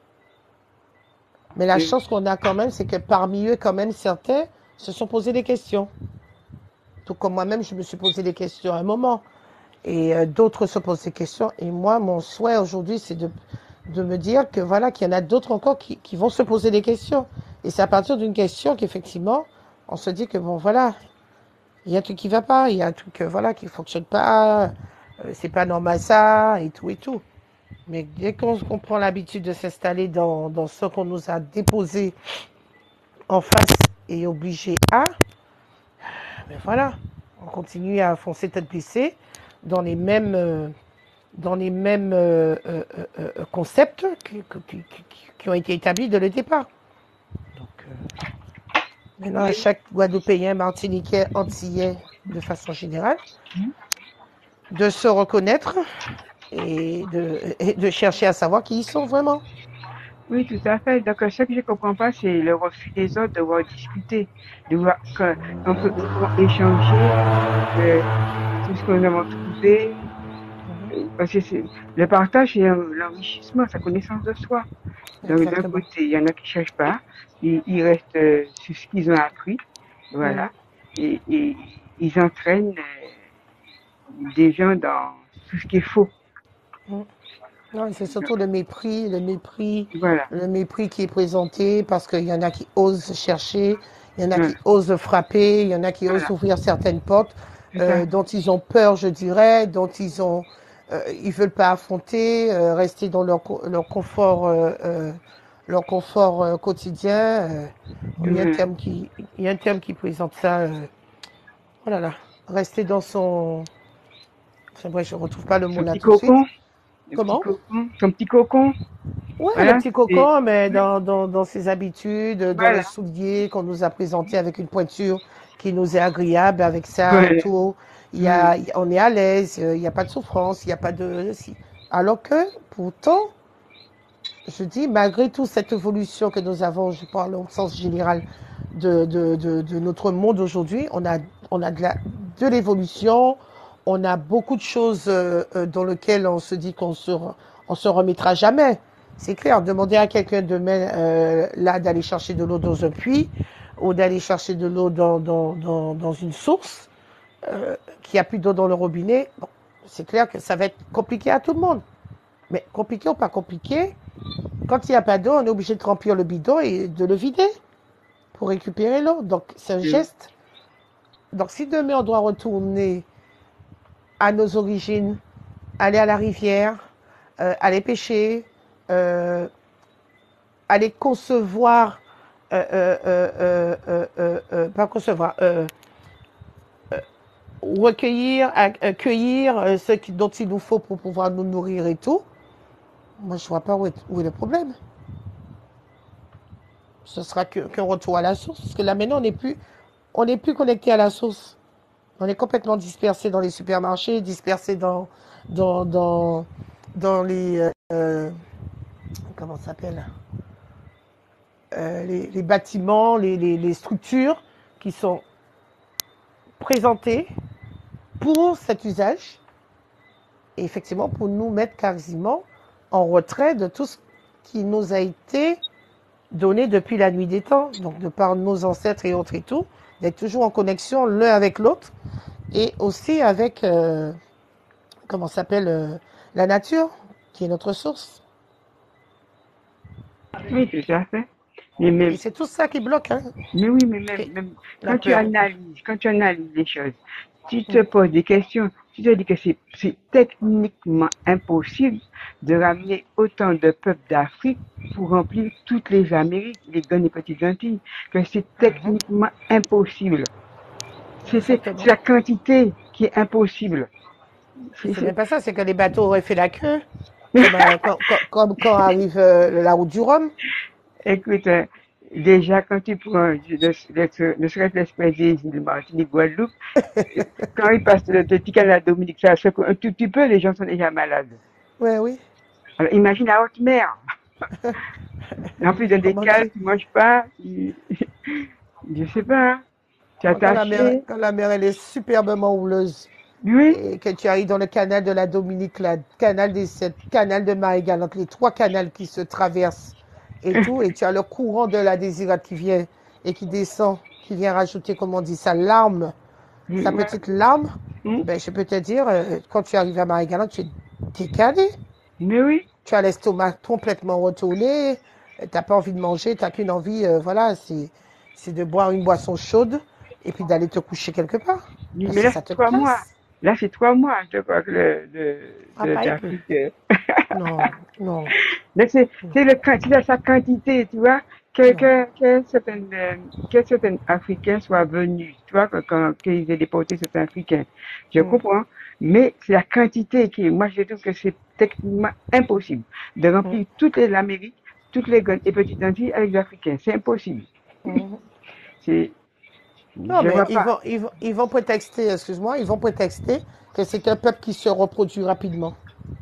Mais la Et- chance qu'on a quand même, c'est que parmi eux, quand même, certains se sont posés des questions. Tout comme moi-même, je me suis posé des questions à un moment. Et euh, d'autres se posent des questions. Et moi, mon souhait aujourd'hui, c'est de, de me dire que voilà, qu'il y en a d'autres encore qui, qui vont se poser des questions. Et c'est à partir d'une question qu'effectivement, on se dit que bon, voilà, il y a un truc qui va pas, il y a un truc, euh, voilà, qui fonctionne pas, euh, c'est pas normal ça, et tout et tout. Mais dès qu'on qu'on prend l'habitude de s'installer dans, dans ce qu'on nous a déposé en face et obligé à, ben voilà, on continue à foncer tête baissée dans les mêmes, euh, dans les mêmes euh, euh, euh, euh, concepts qui, qui, qui, qui ont été établis dès le départ. Donc, euh, maintenant, à chaque Guadeloupéen, Martiniquais, Antillais, de façon générale, de se reconnaître et de, et de chercher à savoir qui ils sont vraiment. Oui, tout à fait. Donc, ce que je comprends pas, c'est le refus des autres de voir discuter, de voir que- qu'on peut pouvoir échanger euh, tout ce que nous avons trouvé. Euh, Parce que c'est, le partage, c'est euh, l'enrichissement, sa connaissance de soi. Donc, d'un Exactement. côté, il y en a qui cherchent pas, ils, ils restent euh, sur ce qu'ils ont appris, Mhm. voilà, et, et ils entraînent euh, des gens dans tout ce qui est faux. Mhm. Non, c'est surtout le mépris, le mépris, Voilà. le mépris qui est présenté parce qu'il y en a qui osent chercher, il y en a Ouais, qui osent frapper, il y en a qui osent voilà. ouvrir certaines portes C'est ça. euh, dont ils ont peur, je dirais, dont ils ont, euh, ils veulent pas affronter, euh, rester dans leur co- leur confort, euh, euh, leur confort euh, quotidien. euh. Il y a un Ouais. terme qui, il y a un terme qui présente ça. Euh, oh là là, rester dans son, enfin, bref, je retrouve pas le mot Son là petit tout de suite. cocon, le petit Comment? cocon, son petit cocon, Ouais, le voilà. petit Et, cocon, mais oui, dans, dans, dans ses habitudes, dans le voilà. soulier qu'on nous a présenté avec une pointure qui nous est agréable, avec ça et Voilà. tout. Il y Ouais. a, on est à l'aise, euh, il n'y a pas de souffrance, il n'y a pas de... si. Alors que, pourtant, je dis, malgré toute cette évolution que nous avons, je parle au sens général de, de, de, de notre monde aujourd'hui, on a, on a de la, de l'évolution, on a beaucoup de choses euh, euh, dans lesquelles on se dit qu'on se, on se remettra jamais. C'est clair, demander à quelqu'un demain, euh, là, d'aller chercher de l'eau dans un puits ou d'aller chercher de l'eau dans, dans, dans, dans une source, euh, qui a plus d'eau dans le robinet, bon, c'est clair que ça va être compliqué à tout le monde. Mais compliqué ou pas compliqué, quand il n'y a pas d'eau, on est obligé de remplir le bidon et de le vider pour récupérer l'eau. Donc, c'est un Euh, geste. Donc, si demain on doit retourner à nos origines, aller à la rivière, euh, aller pêcher, euh, aller concevoir, euh, euh, euh, euh, euh, euh, pas concevoir, euh, recueillir, accueillir euh, ce qui, dont il nous faut pour pouvoir nous nourrir et tout, moi je vois pas où est, où est le problème. Ce sera qu'un que retour à la source, parce que là maintenant on n'est plus, on n'est plus connecté à la source. On est complètement dispersé dans les supermarchés, dispersé dans, dans, dans, dans les, euh, comment ça s'appelle, euh, les, les bâtiments, les, les, les structures qui sont présentées pour cet usage et effectivement pour nous mettre quasiment en retrait de tout ce qui nous a été donné depuis la nuit des temps, donc de par nos ancêtres et autres et tout, d'être toujours en connexion l'un avec l'autre et aussi avec, euh, comment ça s'appelle, euh, la nature, qui est notre source. oui, tout à fait. Mais même, Et c'est tout ça qui bloque, hein. mais oui, mais même, Et même la quand tu peur. analyses, quand tu analyses les choses, tu te Mm. poses des questions, tu te dis que c'est c'est techniquement impossible de ramener autant de peuples d'Afrique pour remplir toutes les Amériques, les grandes et petites Antilles, que c'est Mhm. techniquement impossible. C'est c'est- c'est Exactement. la quantité qui est impossible. C'est C'est c'est- même pas ça, c'est que les bateaux auraient fait la queue, comme, euh, quand, quand- comme quand arrive euh, la route du Rhum. Écoute, euh, déjà quand tu prends ne, ne, ne serait-ce l'espèce des îles Martinique, Guadeloupe, quand ils passent le petit canal Dominique, ça secoue un tout petit peu, les gens sont déjà malades. Ouais, oui. Alors imagine la haute mer. En plus dans des Comment dire? cales, tu manges pas, tu... je sais pas, hein, tu es Moi, quand la mer, attaché. quand la mer elle est superbement houleuse Oui, et que tu arrives dans le canal de la Dominique, le canal des Sept, canal de Marie-Galante, les trois canals qui se traversent et tout, et tu as le courant de la Désirade qui vient et qui descend, qui vient rajouter, comme on dit, sa larme, sa ouais. petite larme, Hmm. ben, je peux te dire, euh, quand tu arrives à Marie-Galante, tu es décalé. Mais oui, Tu as l'estomac complètement retourné, tu n'as pas envie de manger, tu n'as qu'une envie, euh, voilà, c'est, c'est de boire une boisson chaude et puis d'aller te coucher quelque part. Parce mais que là ça c'est te trois mois. casse. Là c'est trois mois, je crois que le, de, Ah, de- pas un peu. d'Afrique. euh, Non, non, Mais c'est non, c'est le quan- c'est sa quantité, tu vois, que, non. que, que certains, euh, que certains Africains soient venus, tu vois, quand, quand, qu'ils aient déporté certains Africains. Je Mm, comprends, mais c'est la quantité qui, moi je trouve que c'est techniquement impossible de mm, remplir toutes les Amériques, toutes les grandes et petites Antilles avec des Africains. C'est impossible. mm. C'est, Non, je mais vois ils pas. vont, ils vont, ils vont prétexter, excuse-moi, ils vont prétexter que c'est un peuple qui se reproduit rapidement.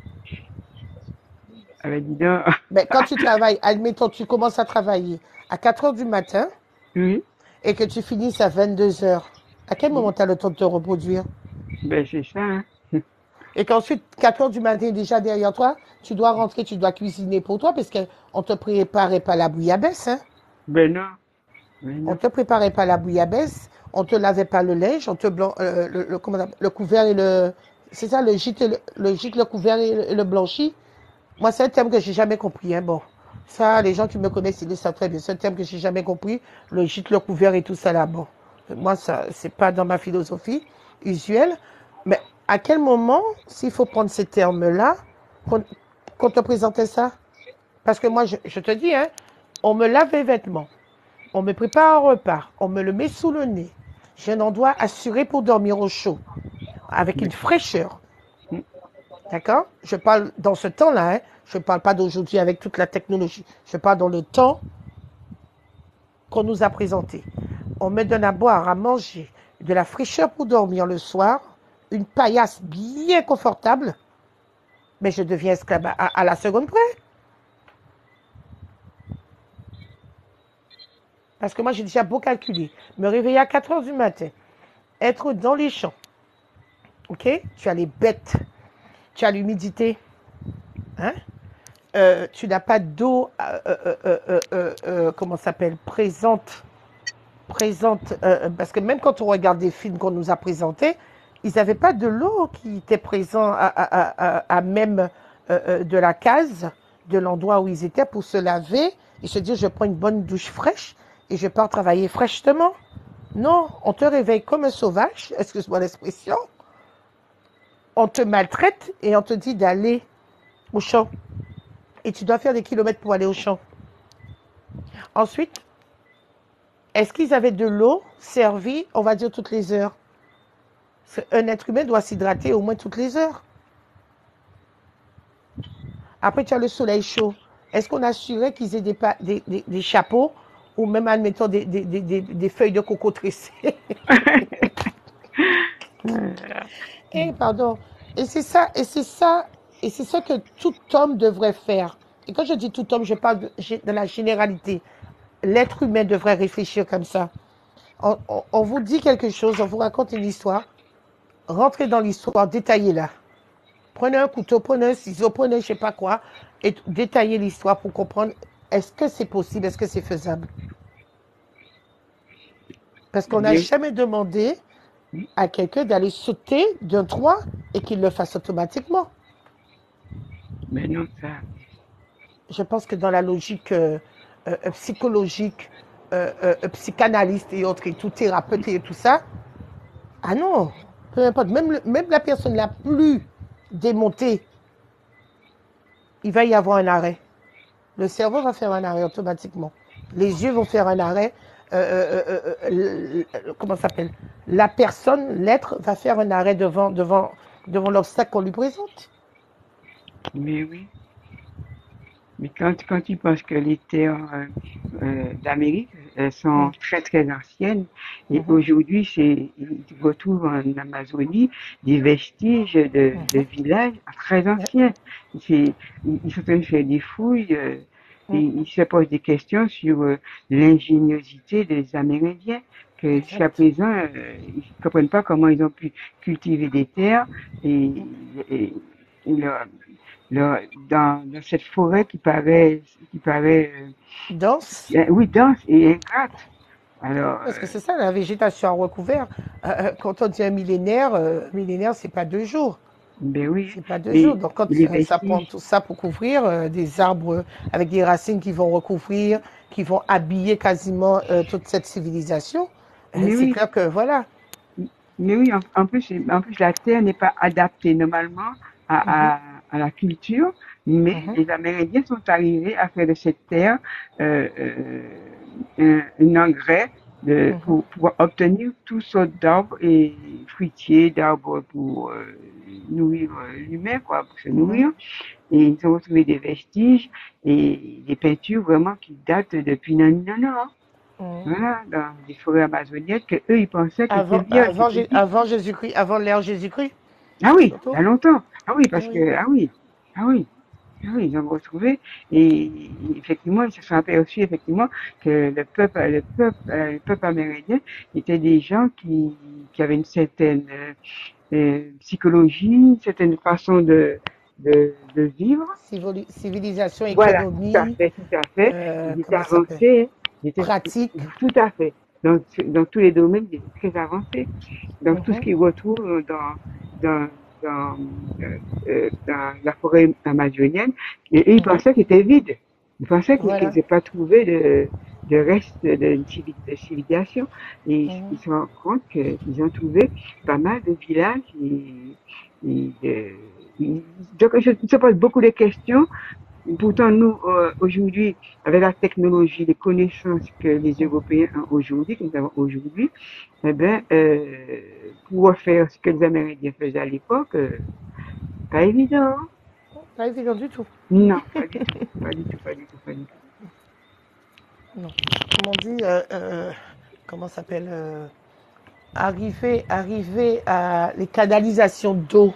Alors dis donc, Mais quand tu travailles, admettons, tu commences à travailler à quatre heures du matin oui, et que tu finisses à vingt-deux heures, à quel moment tu as le temps de te reproduire? ben c'est ça, hein. Et qu'ensuite, quatre heures du matin déjà derrière toi, tu dois rentrer, tu dois cuisiner pour toi parce qu'on ne te préparait pas la bouillabaisse. Hein? Ben non, ben On ne non. te préparait pas la bouillabaisse, on ne te lavait pas le linge, on te blanc, euh, le, le, comment le couvert et le... C'est ça, le gîte, le, le gîte, le couvert et le, et le blanchi. Moi, c'est un thème que j'ai jamais compris. Hein. Bon, ça, les gens qui me connaissent, ils le savent très bien. C'est un thème que j'ai jamais compris. Le gîte, le couvert et tout ça là. Bon, moi, ça, c'est pas dans ma philosophie usuelle. Mais à quel moment, s'il faut prendre ces termes-là, qu'on qu'on te présentait ça? Parce que moi, je, je te dis, hein, on me lave les vêtements, on me prépare un repas, on me le met sous le nez. J'ai un endroit assuré pour dormir au chaud, avec une fraîcheur. D'accord? Je parle dans ce temps-là, hein. Je ne parle pas d'aujourd'hui avec toute la technologie. Je parle dans le temps qu'on nous a présenté. On me donne à boire, à manger, de la fraîcheur pour dormir le soir, une paillasse bien confortable, mais je deviens esclave à, à la seconde près. Parce que moi, j'ai déjà beau calculer. Me réveiller à quatre heures du matin, être dans les champs, ok? Tu as les bêtes, tu as l'humidité, hein? Euh, tu n'as pas d'eau, euh, euh, euh, euh, euh, euh, comment ça s'appelle, présente, présente, euh, parce que même quand on regarde des films qu'on nous a présentés, ils n'avaient pas de l'eau qui était présent à, à, à, à même euh, euh, de la case, de l'endroit où ils étaient pour se laver et se dire je prends une bonne douche fraîche et je pars travailler fraîchement. Non, on te réveille comme un sauvage, excuse-moi l'expression, on te maltraite et on te dit d'aller au champ. Et tu dois faire des kilomètres pour aller au champ. Ensuite, est-ce qu'ils avaient de l'eau servie, on va dire, toutes les heures? Un être humain doit s'hydrater au moins toutes les heures. Après, tu as le soleil chaud. Est-ce qu'on assurait qu'ils aient des, des, des, des chapeaux ou même, admettons, des, des, des, des feuilles de coco tressées? Eh, pardon. Et c'est ça, et c'est ça, et c'est ça que tout homme devrait faire. Et quand je dis tout homme, je parle de, de la généralité. L'être humain devrait réfléchir comme ça. On, on, on vous dit quelque chose, on vous raconte une histoire. Rentrez dans l'histoire, détaillez-la. Prenez un couteau, prenez un ciseau, prenez je sais pas quoi, et détaillez l'histoire pour comprendre est-ce que c'est possible, est-ce que c'est faisable. Parce qu'on n'a Bien. jamais demandé à quelqu'un d'aller sauter d'un toit et qu'il le fasse automatiquement. Mais non, ça. Je pense que dans la logique euh, euh, psychologiques, euh, euh, psychanalystes et autres, et tout, thérapeutes et tout ça. Ah non, peu importe, même, le, même la personne la plus démontée, il va y avoir un arrêt. Le cerveau va faire un arrêt automatiquement. Les yeux vont faire un arrêt. Euh, euh, euh, euh, comment ça s'appelle? La personne, l'être, va faire un arrêt devant, devant, devant l'obstacle qu'on lui présente. Mais oui. Mais quand, quand tu penses que les terres euh, euh, d'Amérique, elles sont Mm. très très anciennes, et Mhm. aujourd'hui, c'est, tu retrouves en Amazonie des vestiges de, de Mhm. villages très anciens. C'est, ils ils sont en train de faire des fouilles, euh, et Mm. ils se posent des questions sur euh, l'ingéniosité des Amérindiens, que jusqu'à Exact. présent, euh, ils ne comprennent pas comment ils ont pu cultiver des terres et, et, et leur, leur- dans, dans cette forêt qui paraît, qui paraît euh, Dense. euh, oui, dense et ingrate. Alors, Parce que euh, c'est ça, la végétation recouverte. Euh, euh, quand on dit un millénaire, euh, millénaire, c'est pas deux jours. ben oui, C'est pas deux jours. et, Donc, quand et les euh, ça prend vestiges, tout ça pour couvrir euh, des arbres avec des racines qui vont recouvrir, qui vont habiller quasiment euh, toute cette civilisation, euh, mais c'est oui, clair que voilà. mais oui, en, en plus, en plus, la terre n'est pas adaptée normalement Mhm, à, à, à la culture, mais mhm, les Amérindiens sont arrivés à faire de cette terre euh, euh, un, un engrais de, mhm, pour pouvoir obtenir toutes sortes d'arbres et fruitiers, d'arbres pour euh, nourrir euh, l'humain, quoi, pour se mhm, nourrir. Et ils ont retrouvé des vestiges et des peintures vraiment qui datent depuis nani nana, hein. mhm. Voilà, dans les forêts amazoniennes que eux ils pensaient qu'ils étaient Avant, vierges, qu'ils avant, étaient Jé- vivants. avant Jésus-Christ, avant l'ère Jésus-Christ, Ah oui, il y surtout. a longtemps. Ah oui, Ah parce oui. que ah oui, ah oui, ah oui, ils ont retrouvé et effectivement ils se sont aperçus effectivement que le peuple, le peuple, euh, le peuple amérindien était des gens qui, qui avaient une certaine euh, euh, psychologie, une certaine façon de de, de vivre. Civili- Civilisation, Voilà, tout à économie, fait, tout à fait. euh, Ils étaient comment ça s'appelle? avancés, ils étaient Pratique. tout à fait. Dans, dans tous les domaines, ils étaient très avancés. Dans tout ce Mhm, qu'ils retrouvent dans, dans, dans, euh, euh, dans la forêt amazonienne, et, et ils mhm. pensaient que c'était vide. Ils pensaient qu'ils Voilà. n'avaient pas trouvé de, de reste d'une civi- de civilisation. Et Mhm. ils se rendent compte qu'ils ont trouvé pas mal de villages et, et de, ils- donc, je se pose beaucoup de questions. Pourtant, nous, euh, aujourd'hui, avec la technologie, les connaissances que les Européens ont aujourd'hui, que nous avons aujourd'hui, eh bien, euh, pouvoir faire ce que les Amérindiens faisaient à l'époque, euh, pas évident, hein. Pas évident du tout. Non, pas du tout, pas du tout, pas du tout, pas du tout. Non. Comme on dit, euh, euh, comment ça s'appelle euh, arriver, arriver à les canalisations d'eau.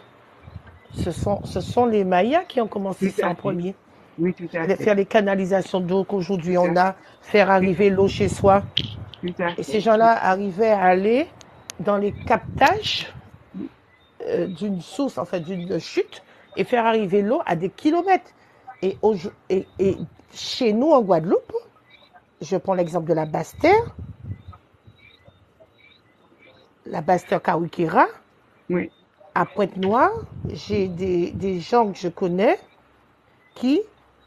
Ce sont, ce sont les Mayas qui ont commencé Tout ça à en fait. premier. Oui, tout à Les- fait. Faire les canalisations d'eau qu'aujourd'hui Tout à on a, fait. faire Tout arriver l'eau chez soi. tout à Et ces fait. gens-là arrivaient à aller dans les captages euh, d'une source, en fait, d'une chute, et faire arriver l'eau à des kilomètres. Et, au- et- et chez nous, en Guadeloupe, je prends l'exemple de la Basse-Terre, la Basse-Terre Kawikira, Oui. à Pointe-Noire, j'ai des, des gens que je connais qui,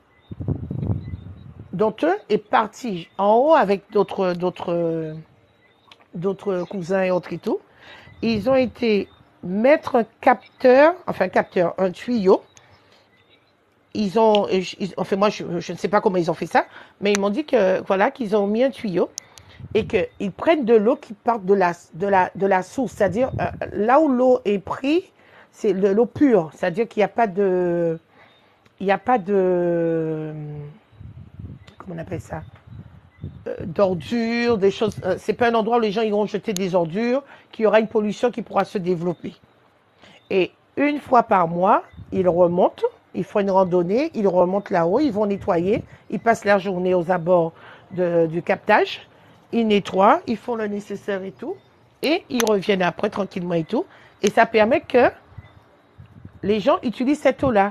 dont un est parti en haut avec d'autres, d'autres, d'autres cousins et autres et tout. Ils ont été mettre un capteur, enfin un capteur, un tuyau. Ils ont, ils, enfin moi je, je ne sais pas comment ils ont fait ça, mais ils m'ont dit que voilà qu'ils ont mis un tuyau et qu'ils prennent de l'eau qui part de la, de la, de la source, c'est-à-dire euh, là où l'eau est prise, c'est de l'eau pure, c'est-à-dire qu'il n'y a pas de, il n'y a pas de, comment on appelle ça, euh, d'ordures, des choses. Euh, c'est pas un endroit où les gens iront jeter des ordures, qu'il y aura une pollution qui pourra se développer. Et une fois par mois, ils remontent, ils font une randonnée, ils remontent là-haut, ils vont nettoyer, ils passent la journée aux abords de, du captage, ils nettoient, ils font le nécessaire et tout, et ils reviennent après tranquillement et tout. Et ça permet que les gens utilisent cette eau-là.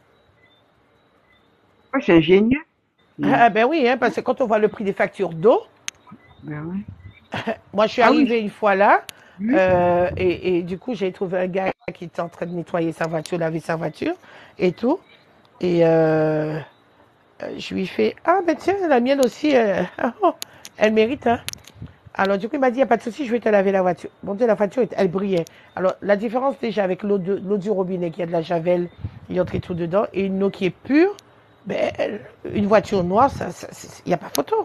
Oh, c'est ingénieux. Ah ben oui, hein, parce que quand on voit le prix des factures d'eau, Ben oui. moi je suis Ah oui. arrivée une fois là, Oui. euh, et, et du coup j'ai trouvé un gars qui était en train de nettoyer sa voiture, laver sa voiture et tout. Et euh, Euh, je lui fais, ah ben tiens, la mienne aussi, euh, oh, elle mérite, hein. Alors du coup, il m'a dit, il n'y a pas de souci, je vais te laver la voiture. Bon Dieu, la voiture, elle brillait. Alors la différence déjà avec l'eau de, l'eau du robinet, qui a de la javel, il y a tout dedans, et une eau qui est pure, ben, elle- une voiture noire, ça, ça, c'est- il n'y a pas photo.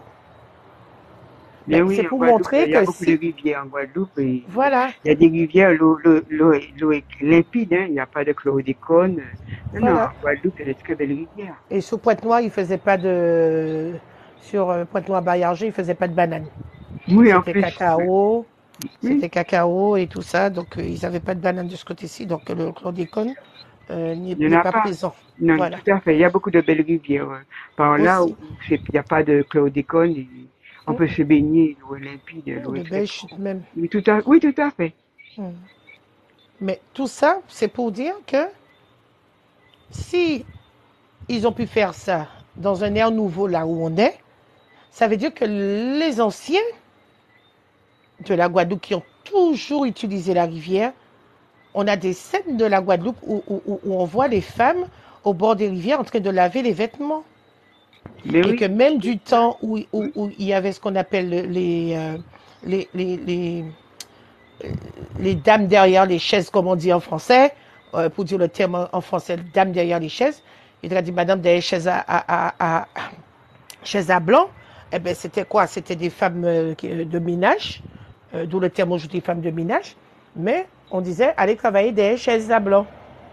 Mais Mais c'est oui, en pour Guadeloupe, montrer il y a que beaucoup de si, rivières en Guadeloupe. Et voilà, il y a des rivières, l'eau l'eau- l'eau est l'eau est limpide, hein, il n'y a pas de chlordécone. Non, non, voilà. en Guadeloupe, il y a de très belles rivières. Et sur Pointe-Noire, il faisait pas de, sur euh, Pointe-Noire-Baillarger, il faisait pas de bananes. Oui, en C'était plus. cacao, Oui, c'était cacao et tout ça, donc euh, ils n'avaient pas de bananes de ce côté-ci, donc euh, le chlordécone euh, n'y il n'y en n'est a pas pas. présent. Non, Voilà, tout à fait. Il y a beaucoup de belles rivières. euh, Par là où aussi. c'est- il n'y a pas de chlordécone, et on Mm. peut se baigner, l'eau est limpide, Oh, l'eau est de très belles propre. chutes même. Oui, tout à, oui, tout à fait. Mm. Mais tout ça, c'est pour dire que si ils ont pu faire ça dans un air nouveau là où on est, ça veut dire que les anciens de la Guadeloupe qui ont toujours utilisé la rivière, on a des scènes de la Guadeloupe où, où- où- où on voit les femmes au bord des rivières en train de laver les vêtements. Mais Et que oui, même du temps où, où- oui, où il y avait ce qu'on appelle le- les, euh, les, les, les- les dames derrière les chaises, comme on dit en français, euh, pour dire le terme en, en français, dame derrière les chaises, il a dit madame derrière les chaises à, à, à, à- chaises à blanc, eh ben c'était quoi? C'était des femmes euh, qui- euh, de ménage, euh, d'où le terme aujourd'hui femmes de ménage, mais on disait allez travailler derrière les chaises à blanc.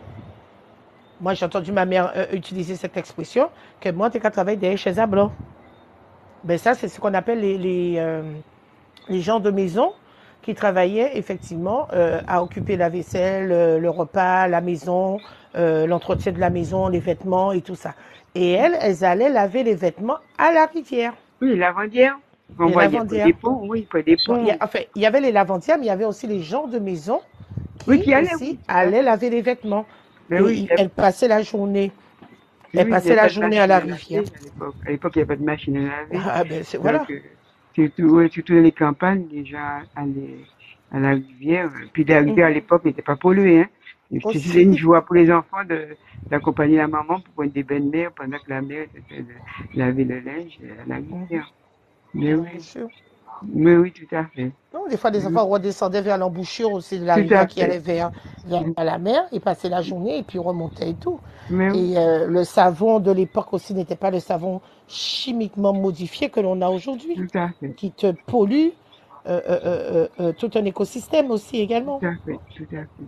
Moi, j'ai entendu ma mère euh, utiliser cette expression, que moi, t'es qu'à travailler derrière les chaises à blanc. Ben ça, c'est ce qu'on appelle les, les, euh, les gens de maison qui travaillaient effectivement euh, à occuper la vaisselle, euh, le repas, la maison, euh, l'entretien de la maison, les vêtements et tout ça. Et elles, elles allaient laver les vêtements à la rivière, oui, lavandière. On les voyait près lavandières. des ponts, oui, près des Bon, il y a, ponts. enfin, il y avait les lavandières, mais il y avait aussi les gens de maison Oui, qui qui allait, aussi oui, tout à allaient fait. laver les vêtements. Mais Et oui, il ils- y avait, elles passaient la journée, oui, elles oui, il n'y passaient avait la pas de journée à machine la à rivière. laver à l'époque. À l'époque, il n'y avait pas de machine à laver. Ah ben c'est voilà. Donc, euh, surtout, ouais, surtout dans les campagnes, les gens allaient à la rivière. Puis la rivière, à Mhm. l'époque, n'était pas polluée, hein. C'était Aussi. une joie pour les enfants de, d'accompagner la maman pour prendre des bains de mer pendant que la mère était de laver le linge à la Mhm. rivière. Mais oui, L'embouchure. mais oui, tout à fait. Non, des fois, les Oui, enfants redescendaient vers l'embouchure aussi de la tout à rivière qui allait fait. vers, vers la mer. Ils passaient la journée et puis remontaient et tout. Mais oui, Et euh, le savon de l'époque aussi n'était pas le savon chimiquement modifié que l'on a aujourd'hui, tout à fait. qui te pollue euh, euh, euh, euh, tout un écosystème aussi également. Tout à fait, tout à fait.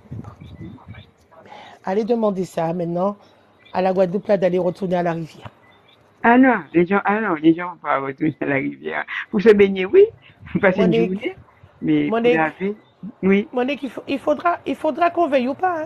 Allez demander ça maintenant à la Guadeloupe là, d'aller retourner à la rivière. Ah non, les gens, ah non, les gens vont pas retourner à la rivière. Pour se baigner, oui, pour passer une Monique, journée, mais pour Monique, laver, oui. Monique, il, faut- il faudra, il faudra qu'on veille ou pas, hein.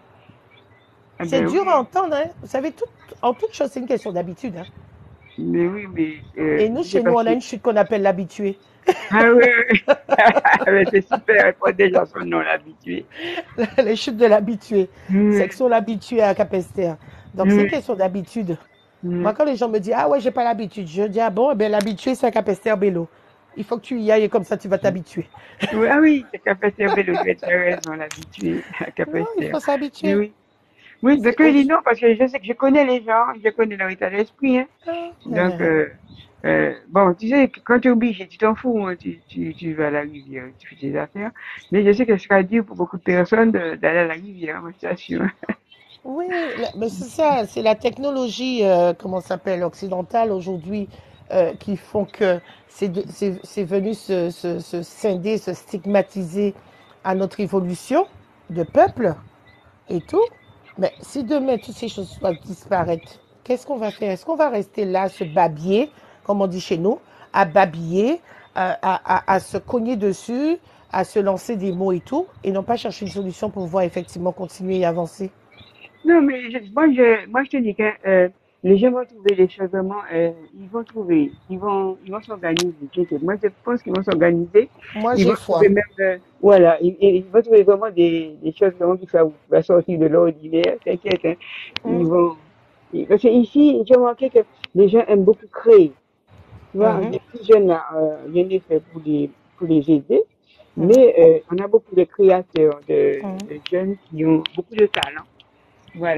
Ah C'est ben dur à oui, entendre, hein. Vous savez, tout, en toute chose, c'est une question d'habitude, hein. mais oui, mais euh, Et nous, je sais chez pas nous, on a si. une chute qu'on appelle l'habitué. Ah oui, oui. Mais c'est super, elle prend déjà son nom, l'habitué. Les chutes de l'habitué. Oui, Section l'habitué à Capesterre. Donc, c'est une oui, question d'habitude. Moi, oui. quand les gens me disent, ah ouais, j'ai pas l'habitude, je dis, ah bon, eh ben, l'habitué, c'est à Capesterre Bélo. Il faut que tu y ailles et comme ça, tu vas t'habituer. Oui, ah oui, c'est Capesterre Vélo, tu as raison, l'habitué à Non, il Capesterre. faut Mais s'habituer. oui. Oui, donc C'est je dis aussi. non, parce que je sais que je connais les gens, je connais leur état d'esprit, hein. Ah, Donc, euh, euh, euh, bon, tu sais, quand tu es obligé, tu t'en fous, hein, tu, tu, tu vas à la rivière, tu fais tes affaires. Mais je sais que ce sera dur pour beaucoup de personnes de- d'aller à la rivière, moi, je t'assure. oui, la- mais c'est ça, c'est la technologie, euh, comment ça s'appelle, occidentale aujourd'hui, euh, qui font que c'est de- c'est c'est venu se, se, se scinder, se stigmatiser à notre évolution de peuple et tout. Mais si demain toutes ces choses doivent disparaître, qu'est-ce qu'on va faire? Est-ce qu'on va rester là, se babiller, comme on dit chez nous, à babiller, à, à, à, à se cogner dessus, à se lancer des mots et tout, et non pas chercher une solution pour pouvoir effectivement continuer et avancer? Non, mais je, moi, je, moi, je te dis que euh, les gens vont trouver des choses vraiment, euh, ils vont trouver, ils vont, ils vont s'organiser. Tu sais. Moi, je pense qu'ils vont s'organiser. Moi, Ils j'ai vont trouver foi. même, euh, voilà, ils, ils vont trouver vraiment des, des choses vraiment qui va, va sortir de l'ordinaire. T'inquiète, hein. Ils Mhm, vont, ils- parce que ici, j'ai remarqué que les gens aiment beaucoup créer. Tu vois, mhm, les petits jeunes là, euh, rien n'est fait pour les, pour les aider. mhm, Mais euh, on a beaucoup de créateurs, de, mhm. de jeunes qui ont beaucoup de talent. Voilà.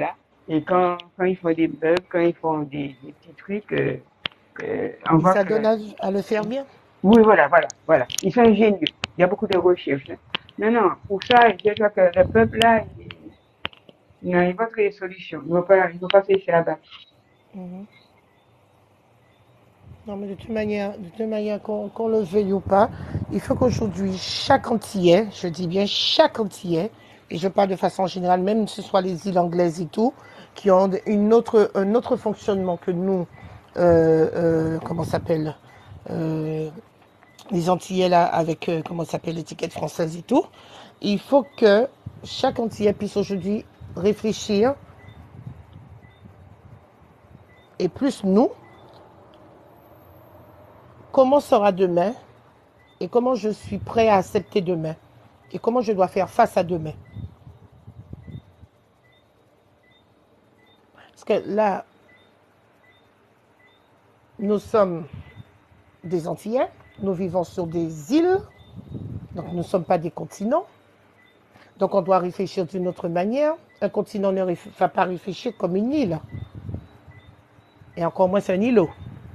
Et quand, quand ils font des bugs, quand ils font des, des petits trucs, euh, euh, on Et voit ça que... donne à, à le faire bien. Oui, voilà, voilà, voilà. Ils sont ingénieux. Il y a beaucoup de recherches. Hein. Non, non, pour ça, je crois que le peuple, là, il, non, il va trouver des solutions. Il ne va pas, il va pas se laisser abattre. Mhm. Non, mais de toute manière, de toute manière qu'on qu'on le veuille ou pas, il faut qu'aujourd'hui, chaque Antillais, je dis bien chaque Antillais, et je parle de façon générale, même que ce soit les îles anglaises et tout, qui ont une autre, un autre fonctionnement que nous, euh, euh, comment ça s'appelle, euh, les Antillais là, avec, euh, comment ça s'appelle, l'étiquette française et tout, il faut que chaque Antillais puisse aujourd'hui réfléchir, et plus nous, comment sera demain, et comment je suis prêt à accepter demain, et comment je dois faire face à demain. Parce que là, nous sommes des Antillais, nous vivons sur des îles, donc nous ne sommes pas des continents. Donc on doit réfléchir d'une autre manière. Un continent ne va pas réfléchir comme une île. Et encore moins c'est un îlot.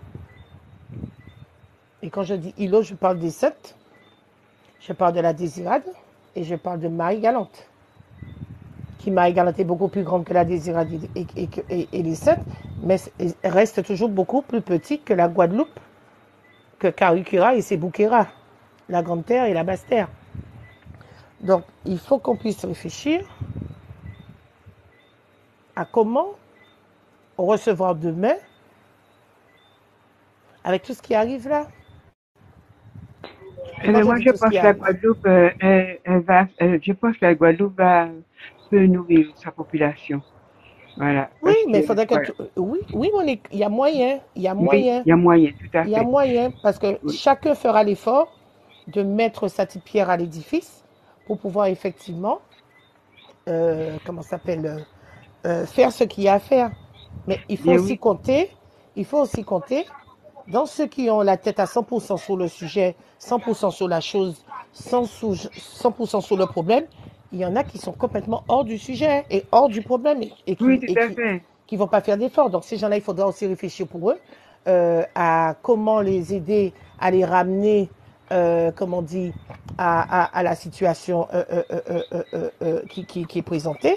Et quand je dis îlot, je parle des sept, je parle de la Désirade et je parle de Marie-Galante. Qui Marie-Galante est beaucoup plus grande que la Désirade et, et, et, et les sept, mais reste toujours beaucoup plus petite que la Guadeloupe, que Caricura et Seboukéra, la Grande Terre et la Basse Terre. Donc, il faut qu'on puisse réfléchir à comment recevoir demain avec tout ce qui arrive là. Et mais moi, je pense que la Guadeloupe, euh, elle, elle va, elle, je pense que la Guadeloupe va peut nourrir sa population. Voilà. Oui, mais il faudrait que voilà. tu... oui, oui, Monique, il y a moyen, il y a moyen. Oui, il y a moyen, tout à fait. Il y a moyen parce que oui. Chacun fera l'effort de mettre sa petite pierre à l'édifice pour pouvoir effectivement, euh, comment ça s'appelle, euh, faire ce qu'il y a à faire. Mais il faut Et aussi oui. compter, il faut aussi compter dans ceux qui ont la tête à cent pour cent sur le sujet, cent pour cent sur la chose, cent pour cent sur le problème. Il y en a qui sont complètement hors du sujet et hors du problème et, et qui oui, tout et à qui, fait. qui vont pas faire d'efforts. Donc ces gens-là, il faudra aussi réfléchir pour eux euh, à comment les aider à les ramener, euh, comme on dit, à, à, à la situation euh, euh, euh, euh, euh, euh, qui, qui, qui est présentée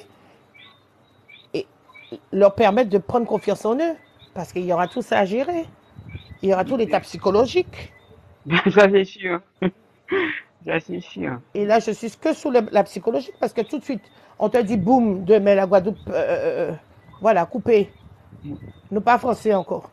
et leur permettre de prendre confiance en eux parce qu'il y aura tout ça à gérer. Il y aura tout l'état psychologique. Ça c'est sûr. Ça c'est sûr. Et là, je suis que sous le, la psychologie parce que tout de suite, on te dit boum, demain la Guadeloupe, euh, euh, voilà, coupé. Nous pas français encore.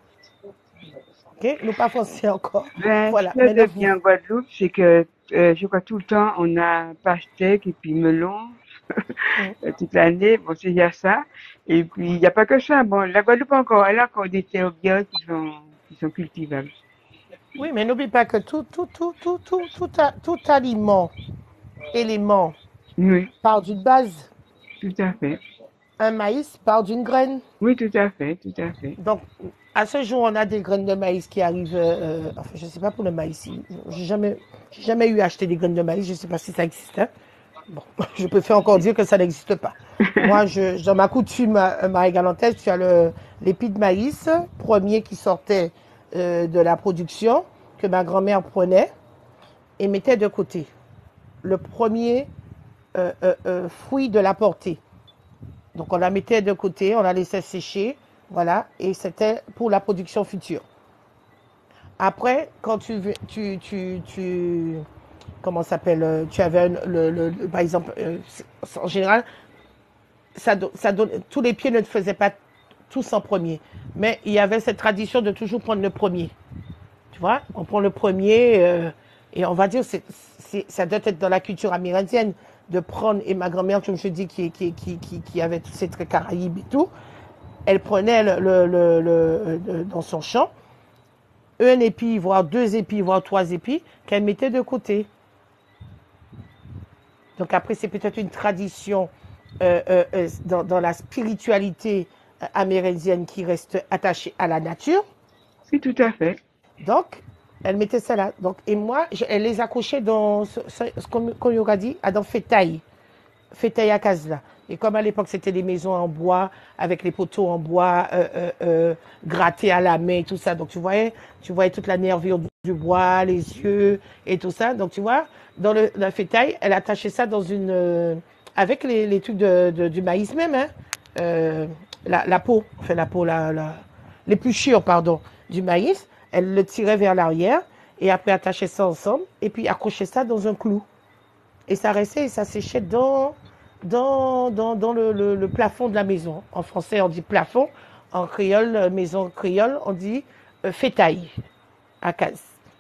Ok, nous pas français encore. Ben, voilà. Ce qui est bien en Guadeloupe, c'est que euh, je crois tout le temps, on a pastèque et puis melon mm. toute l'année. Bon, c'est déjà ça. Et puis, il n'y a pas que ça. Bon, la Guadeloupe encore, elle a encore des terres bien qui sont, qui sont cultivables. Oui, mais n'oublie pas que tout, tout, tout, tout, tout, tout, tout, tout aliment, élément, oui. part d'une base. Tout à fait. Un maïs part d'une graine. Oui, tout à fait, tout à fait. Donc, à ce jour, on a des graines de maïs qui arrivent. Euh, enfin, je ne sais pas pour le maïs. J'ai jamais, j'ai jamais eu à acheter des graines de maïs. Je ne sais pas si ça existe. Hein. Bon, je préfère encore dire que ça n'existe pas. Moi, je, dans ma coutume marie-galantaise, tu as le, l'épi de maïs, premier qui sortait euh, de la production, que ma grand-mère prenait et mettait de côté. Le premier euh, euh, euh, fruit de la portée. Donc, on la mettait de côté, on la laissait sécher, voilà, et c'était pour la production future. Après, quand tu, tu, tu, tu comment ça s'appelle, tu avais le, le, le, par exemple, euh, en général, ça, ça donne, tous les pieds ne te faisaient pas tous en premier, mais il y avait cette tradition de toujours prendre le premier. Tu vois, on prend le premier, euh, et on va dire, c'est, c'est, ça doit être dans la culture amérindienne, de prendre, et ma grand-mère, comme je dis, qui, qui, qui, qui, qui avait tous ces traits caraïbes et tout, elle prenait le, le, le, le, le, dans son champ, un épi, voire deux épis, voire trois épis, qu'elle mettait de côté. Donc après, c'est peut-être une tradition euh, euh, dans, dans la spiritualité amérindienne qui reste attachée à la nature. Oui, tout à fait. Donc, elle mettait ça là. Donc, et moi, je, elle les accrochait dans ce, ce, ce qu'on, qu'on lui aura dit, dans fétail. Fétail à case là. Et comme à l'époque, c'était des maisons en bois, avec les poteaux en bois, euh, euh, euh, grattés à la main et tout ça. Donc, tu voyais, tu voyais toute la nervure du, du bois, les yeux et tout ça. Donc, tu vois, dans le, la fétaille, elle attachait ça dans une... euh, avec les, les trucs de, de- du maïs même, hein, euh, la, la peau, enfin la peau, la, la, l'épluchure, pardon, du maïs. Elle le tirait vers l'arrière et après attachait ça ensemble et puis accrochait ça dans un clou. Et ça restait et ça séchait dans, dans, dans, dans le, le, le plafond de la maison. En français, on dit plafond. En créole, euh, maison créole, on dit euh, fétaille, à case.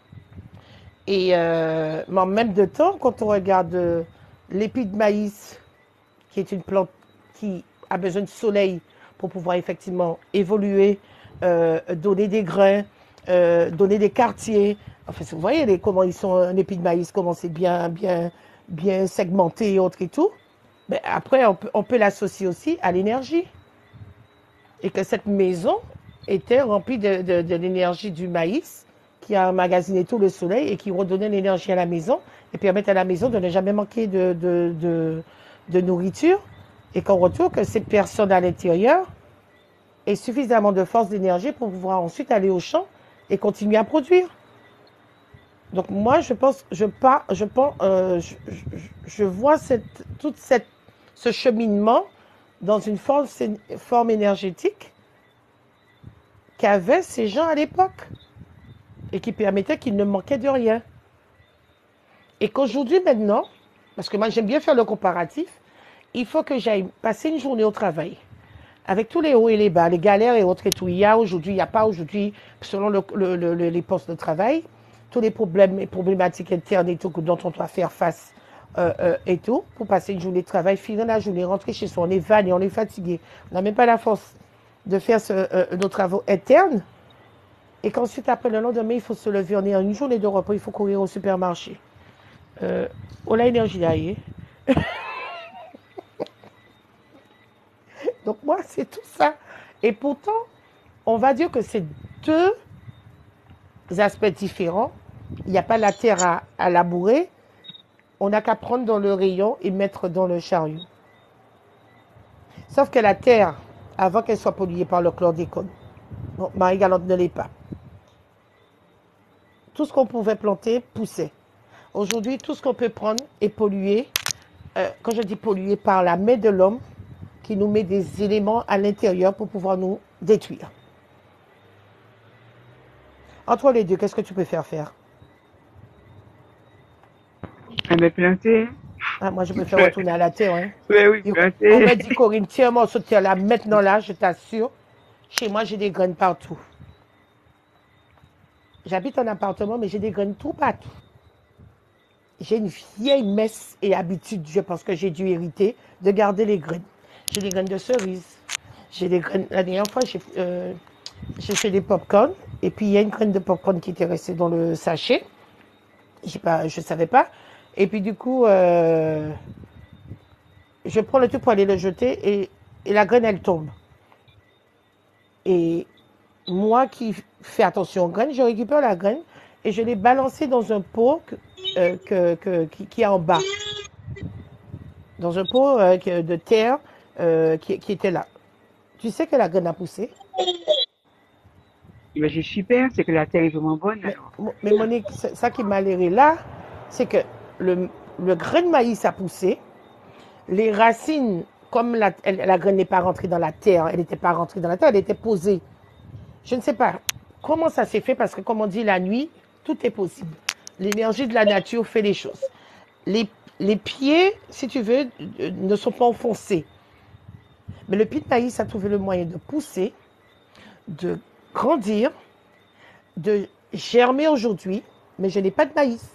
Et euh, mais en même de temps, quand on regarde euh, l'épi de maïs, qui est une plante qui a besoin de soleil pour pouvoir effectivement évoluer, euh, donner des grains, euh, donner des quartiers. Enfin, vous voyez les, comment ils sont, un épi de maïs, comment c'est bien, bien, bien segmenté et autres et tout. Mais après, on peut, on peut l'associer aussi à l'énergie. Et que cette maison était remplie de, de, de l'énergie du maïs qui a emmagasiné tout le soleil et qui redonnait l'énergie à la maison et permettait à la maison de ne jamais manquer de, de, de, de nourriture. Et qu'en retour, que ces personnes à l'intérieur aient suffisamment de force d'énergie pour pouvoir ensuite aller au champ et continuer à produire. Donc moi, je pense, je pas, je pense, euh, je, je, je vois cette, toute cette, ce cheminement dans une forme, forme énergétique qu'avaient ces gens à l'époque et qui permettait qu'ils ne manquaient de rien. Et qu'aujourd'hui maintenant, parce que moi j'aime bien faire le comparatif, il faut que j'aille passer une journée au travail avec tous les hauts et les bas, les galères et autres et tout. Il y a aujourd'hui, il n'y a pas aujourd'hui, selon le, le, le, les postes de travail, tous les problèmes et problématiques internes et tout dont on doit faire face euh, euh, et tout, pour passer une journée de travail, finir la journée, rentrer chez soi, on est vanné, on est fatigué, on n'a même pas la force de faire ce, euh, nos travaux internes, et qu'ensuite, après le lendemain, il faut se lever, on est en une journée de repos, il faut courir au supermarché. Euh, on a énergie derrière. Donc moi, c'est tout ça. Et pourtant, on va dire que c'est deux aspects différents. Il n'y a pas la terre à, à labourer. On n'a qu'à prendre dans le rayon et mettre dans le chariot. Sauf que la terre, avant qu'elle soit polluée par le chlordécone, bon, Marie-Galante ne l'est pas. Tout ce qu'on pouvait planter poussait. Aujourd'hui, tout ce qu'on peut prendre est pollué. Euh, quand je dis pollué, par la main de l'homme qui nous met des éléments à l'intérieur pour pouvoir nous détruire. Entre les deux, qu'est-ce que tu préfères faire? Eh bien, planter. Ah, moi, je préfère retourner à la terre. Hein. Oui, oui, On planter. me dit, Corinne, tiens, moi, ce terre-là, maintenant là, je t'assure, chez moi, j'ai des graines partout. J'habite en appartement, mais j'ai des graines tout partout. J'ai une vieille messe et habitude, je pense que j'ai dû hériter, de garder les graines. J'ai des graines de cerises. J'ai des graines. La dernière fois, j'ai euh, fait des pop-corn. Et puis, il y a une graine de pop-corn qui était restée dans le sachet. Je ne savais pas. Et puis, du coup, euh, je prends le truc pour aller le jeter et, et la graine, elle tombe. Et moi qui fais attention aux graines, je récupère la graine et je l'ai balancée dans un pot que, euh, que, que, qui, qui est en bas. Dans un pot euh, de terre euh, qui, qui était là. Tu sais que la graine a poussé? Mais c'est super, c'est que la terre est vraiment bonne. Mais, Alors. mais Monique, ça qui m'a l'airé là, c'est que le, le grain de maïs a poussé. Les racines, comme la, elle, la graine n'est pas rentrée dans la terre, elle n'était pas rentrée dans la terre, elle était posée. Je ne sais pas comment ça s'est fait, parce que comme on dit la nuit, tout est possible. L'énergie de la nature fait les choses. Les, les pieds, si tu veux, ne sont pas enfoncés. Mais le pied de maïs a trouvé le moyen de pousser, de grandir, de germer aujourd'hui, mais je n'ai pas de maïs.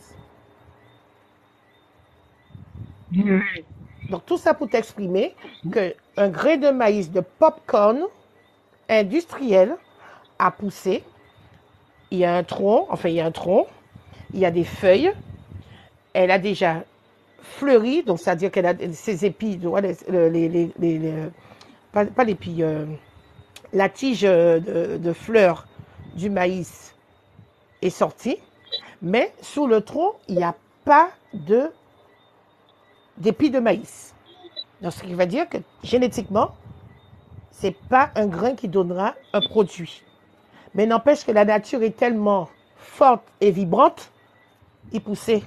Oui. Donc tout ça pour t'exprimer qu'un grain de maïs de popcorn industriel a poussé. Il y a un tronc, enfin il y a un tronc, il y a des feuilles, elle a déjà fleuri, donc c'est-à-dire qu'elle a ses épis, les, les, les, les, pas, pas l'épi, euh, la tige de, de fleurs du maïs est sortie, mais sous le tronc, il n'y a pas de, d'épis de maïs. Donc, ce qui veut dire que génétiquement, c'est pas un grain qui donnera un produit. Mais n'empêche que la nature est tellement forte et vibrante, il poussait.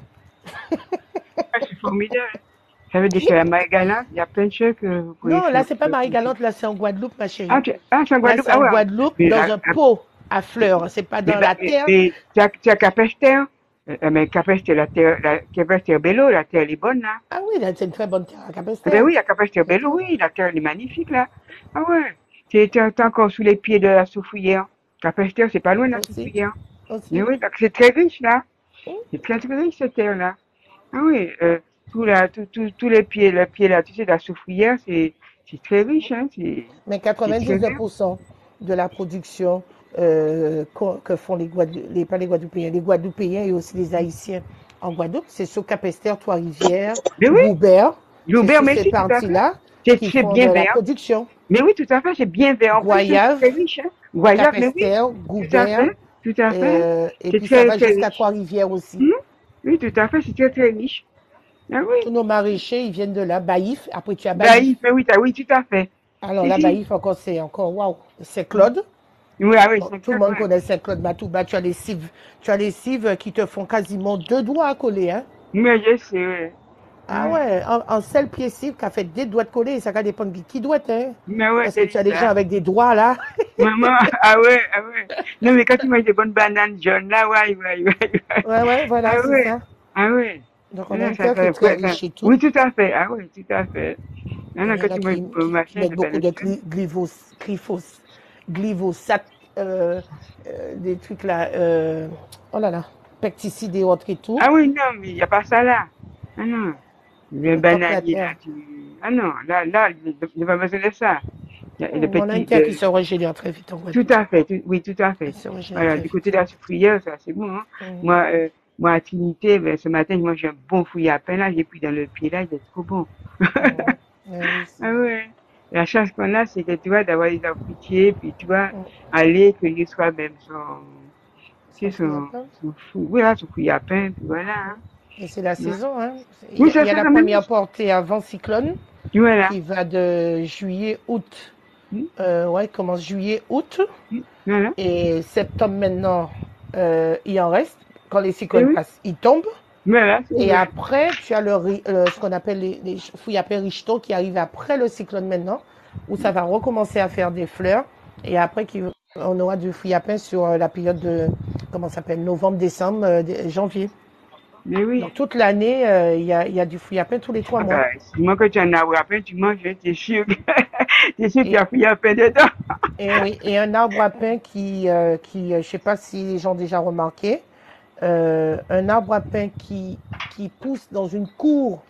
Ah, c'est formidable. Ça veut dire que la Marie-Galante, il y a plein de choses que vous pouvez Non, faire. là, c'est pas Marie-Galante, là, c'est en Guadeloupe, ma chérie. Ah, tu- ah, c'est en Là, Guadeloupe. c'est Ah en ouais. Guadeloupe, Mais, dans ah, un ah, pot à fleurs. C'est pas mais, dans bah, la mais, terre. mais tu as, tu as Capesterre. Euh, mais Capesterre, la terre, la Capesterre Bello, la terre, elle est bonne, là. Ah oui, là, c'est une très bonne terre à Eh Capesterre. ben oui, à Capesterre C'est Bello, tout. oui, la terre, elle est magnifique, là. Ah ouais. Tu es encore sous les pieds de la soufrière. Capesterre, c'est pas loin de la Aussi, soufrière. Mais aussi. oui, donc c'est très riche, là. Hum, C'est très, très riche, cette terre-là. Ah oui, euh, tout là, tout, tout, tous les pieds, le pied là, tu sais, de la soufrière, c'est, c'est très riche, hein, c'est, Mais c'est très quatre-vingt-dix-neuf bien. pour cent de la production euh, qu'o- que font les Guadeloupéens, les, pas les Guadeloupéens, les Guadeloupéens et aussi les Haïtiens en Guadeloupe, c'est sur Capesterre, Trois-Rivières, Mais oui, Goubert. C'est Joubert, sur mais ces si, tout à fait. parties-là C'est, qui c'est font de bien la vert. production. Mais oui, tout à fait, c'est bien vert en plus, hein, c'est Goyave, très riche, hein. Goyave, mais oui, Capesterre, tout à Goubert, fait, tout à fait. euh, et C'est puis ça très, va très jusqu'à riche. Trois-Rivières aussi. Hmm. Oui, tout à fait, c'est très, très riche. Ah Tous oui. nos maraîchers, ils viennent de là. Baïf, après tu as Baïf, Baïf. mais oui, t'as, oui, tout à fait. Alors Si, là, si. Baïf, encore, c'est encore, waouh, c'est Claude. Oui, ah oui, Bon, c'est tout le clair, monde ouais. connaît Saint-Claude Matouba. Tu as les cives, tu as les cives qui te font quasiment deux doigts à coller, hein. Mais je sais, ouais. Ah Ouais. ouais, un, un seul pied cive qui a fait des doigts de coller, ça va dépendre de qui doit, hein. Mais ouais, Parce que c'est tu as des gens ça. avec des doigts là. Maman, ah ouais, ah ouais. Non, mais quand tu manges des bonnes bananes jaunes, là, ouais, ouais, ouais, ouais. Ouais, ouais, voilà, Ah c'est ouais, ça. ah ouais. Donc on a Non, une ça, terre qui ça, est très ouais, ça- riche et tout. Oui, tout à fait, ah ouais, tout à fait. Non, Il non, y quand en a tu manges qui, euh, qui, qui machin, mettent c'est pas beaucoup de naturel. gly- glyphos, glyphos, glyphosate, euh, euh, des trucs là, euh, oh là là, pesticides et autres et tout. Ah oui, non, mais il n'y a pas ça là. Ah non. Le Le temps que la bananier, là, terre. tu... Ah non, là, là, il n'y a pas besoin de ça. Il y a le On a une petit... terre qui le- se régénère très vite en Tout Guadeloupe. à fait, tout- oui, tout à Elle fait. se régénère Voilà, très du côté vite. de la soufrière, ça, c'est bon, hein. Mhm. Moi, euh, moi, à Trinité, ben, ce matin, je mange un bon fouillis à pain, là, j'ai pris dans le pied, là, il est trop bon. Mhm. Eh oui, c'est- Ah ouais. La chance qu'on a, c'est que tu vois, d'avoir des fruitiers, puis tu vois, mhm. aller cueillir soi-même son, tu sais, Sans fouiller à son, plein. son fou, voilà, son fouillis à pain, puis voilà, hein. Et c'est la Ouais. saison, hein. Il Oui, y a, il ça y a fait la la même première chose. portée avant cyclone Voilà. qui va de juillet, août. Hmm, Euh, ouais, commence juillet, août. hmm, Voilà. Et septembre maintenant, euh, il en reste. Quand les Et cyclones oui, passent, ils tombent. voilà, c'est Et vrai. après, tu as le, ri- euh, ce qu'on appelle les, les fouilles à pain richeton qui arrive après le cyclone maintenant, où ça va recommencer à faire des fleurs. Et après, qui- on aura du fouille à pain sur euh, la période de, comment ça s'appelle, novembre, décembre, euh, dé- janvier. Mais oui. Donc toute l'année, euh, il y a, il y a du fouille à pain tous les trois Ah mois. ben, si moi, que tu en as à peine, tu manges, t'es sûr que, t'es sûr qu'il y Et, a fouillé à peine dedans. et oui, et un arbre à pain qui, euh, qui, euh, je sais pas si les gens ont déjà remarqué, euh, un arbre à pain qui, qui pousse dans une cour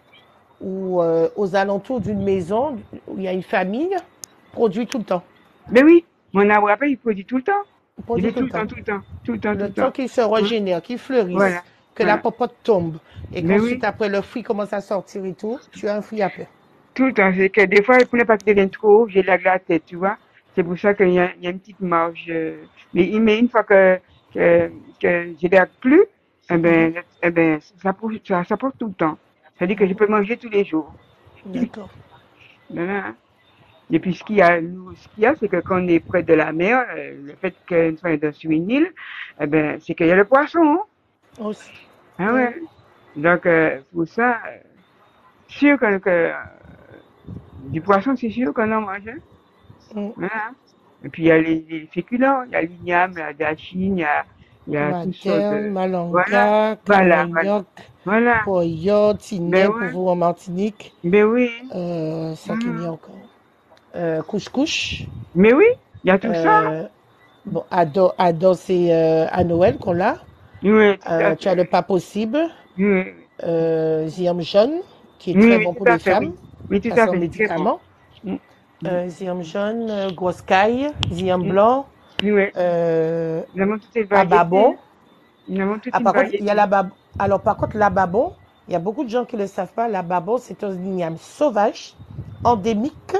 ou euh, aux alentours d'une maison où il y a une famille, produit tout le temps. Mais oui, mon arbre à pain, il produit tout le temps. Il Il produit est tout tout le le temps, temps. tout le temps, tout le temps, tout Le le temps temps. qu'il se Hein. régénère, qu'il fleurisse, Voilà, que la voilà. popote tombe et Mais qu'ensuite oui, après le fruit commence à sortir et tout, tu as un fruit à pain. tout le temps. C'est que des fois, pour ne pas qu'il devienne trop haut, j'ai de la glace tête, tu vois. C'est pour ça qu'il y a, il y a une petite marge. euh, Mais, mais une fois que, que, que j'ai la plus, eh Mhm, ben, eh ben, ça pousse, ça, ça pousse tout le temps. C'est-à-dire que je mhm. peux manger tous les jours. D'accord. Voilà, hein. Et puis, ce qu'il y a, nous, ce qu'il y a, c'est que quand on est près de la mer, euh, le fait qu'on soit dans- sur une île, eh ben, c'est qu'il y a le poisson, hein. Aussi. Ah Oui. ouais. Donc, euh, pour ça, euh, sûr que, que, euh, du poisson, c'est sûr qu'on en mange, hein. Mm. Voilà. Et puis, il y a les, les féculents, il y a l'igname, il y a la dachine, il y a, il y a toutes sortes Madère, de... Voilà, malanga, voilà, voilà. carayoc, Voilà. poyot, Ben tinien pour ouais, vous en Martinique. ben oui. Euh, ça qu'il y a Mhm. encore. Euh, couche-couche. Mais oui, il y a tout ça. Euh, bon, ado, ado c'est euh, à Noël qu'on l'a. Oui, tout Euh, à tu as le fait. pas possible. Oui, Euh, Ziam jaune, qui est oui, très oui, bon tout pour à les fait, oui. femmes. Oui, tout Ça, à c'est un fait, c'est très bon. médicament. Mm, mm, Euh, Ziam jaune, euh, grosse caille, Ziam mm. blanc, Oui, euh, nous avons toutes ces variétés. ababon. Nous avons toute Ah, une par contre, il y a variété. l'ababon. Alors, par contre, l'ababon, il y a beaucoup de gens qui ne le savent pas. L'ababon, c'est un igname sauvage, endémique.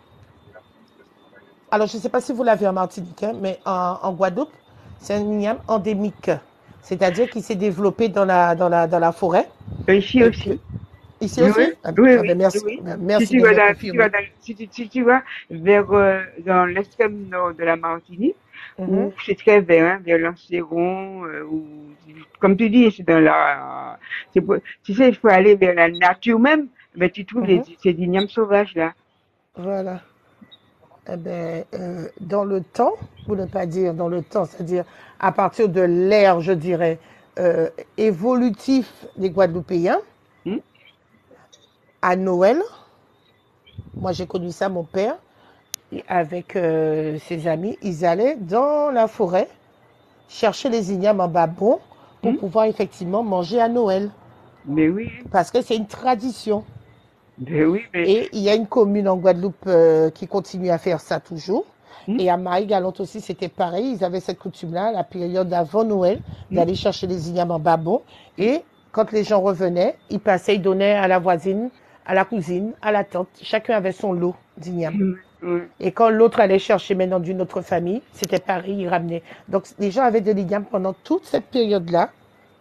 Alors, je ne sais pas si vous l'avez en Martinique, hein, mais en, en Guadeloupe, c'est un igname endémique. C'est-à-dire qu'il s'est développé dans la, dans la, dans la forêt. Euh, Ici Et aussi. que, Ici Oui, aussi? Ah, oui, ah ben oui, merci, oui. ben Si merci tu de vas me le dans, si tu vas confirmer. dans, si tu, si tu vas vers, euh, dans l'extrême nord de la Martinique, Mhm, où c'est très vert, hein, vers l'Anséron, euh, où, comme tu dis, c'est dans la, c'est pour- tu sais, il faut aller vers la nature même, mais tu trouves les, mhm. ces ignames sauvages là. Voilà. Eh ben, euh, dans le temps, pour ne pas dire dans le temps, c'est-à-dire à partir de l'ère, je dirais, euh, évolutif des Guadeloupéens, Hmm? à Noël, moi j'ai connu ça, mon père, et avec euh, ses amis, ils allaient dans la forêt chercher les ignames en babon pour Hmm? pouvoir effectivement manger à Noël, Mais oui, hein. parce que c'est une tradition. Mais oui, mais, Et il y a une commune en Guadeloupe euh, qui continue à faire ça toujours. hmm? Et à Marie-Galante aussi, c'était pareil. Ils avaient cette coutume-là, la période avant Noël, Hmm? d'aller chercher les ignames en babon. Hmm? Et quand les gens revenaient, ils passaient, ils donnaient à la voisine, à la cousine, à la tante. Chacun avait son lot d'ignames. Hmm? Hmm? Et quand l'autre allait chercher maintenant d'une autre famille, c'était pareil, il ramenait. Donc les gens avaient de l'ignames pendant toute cette période-là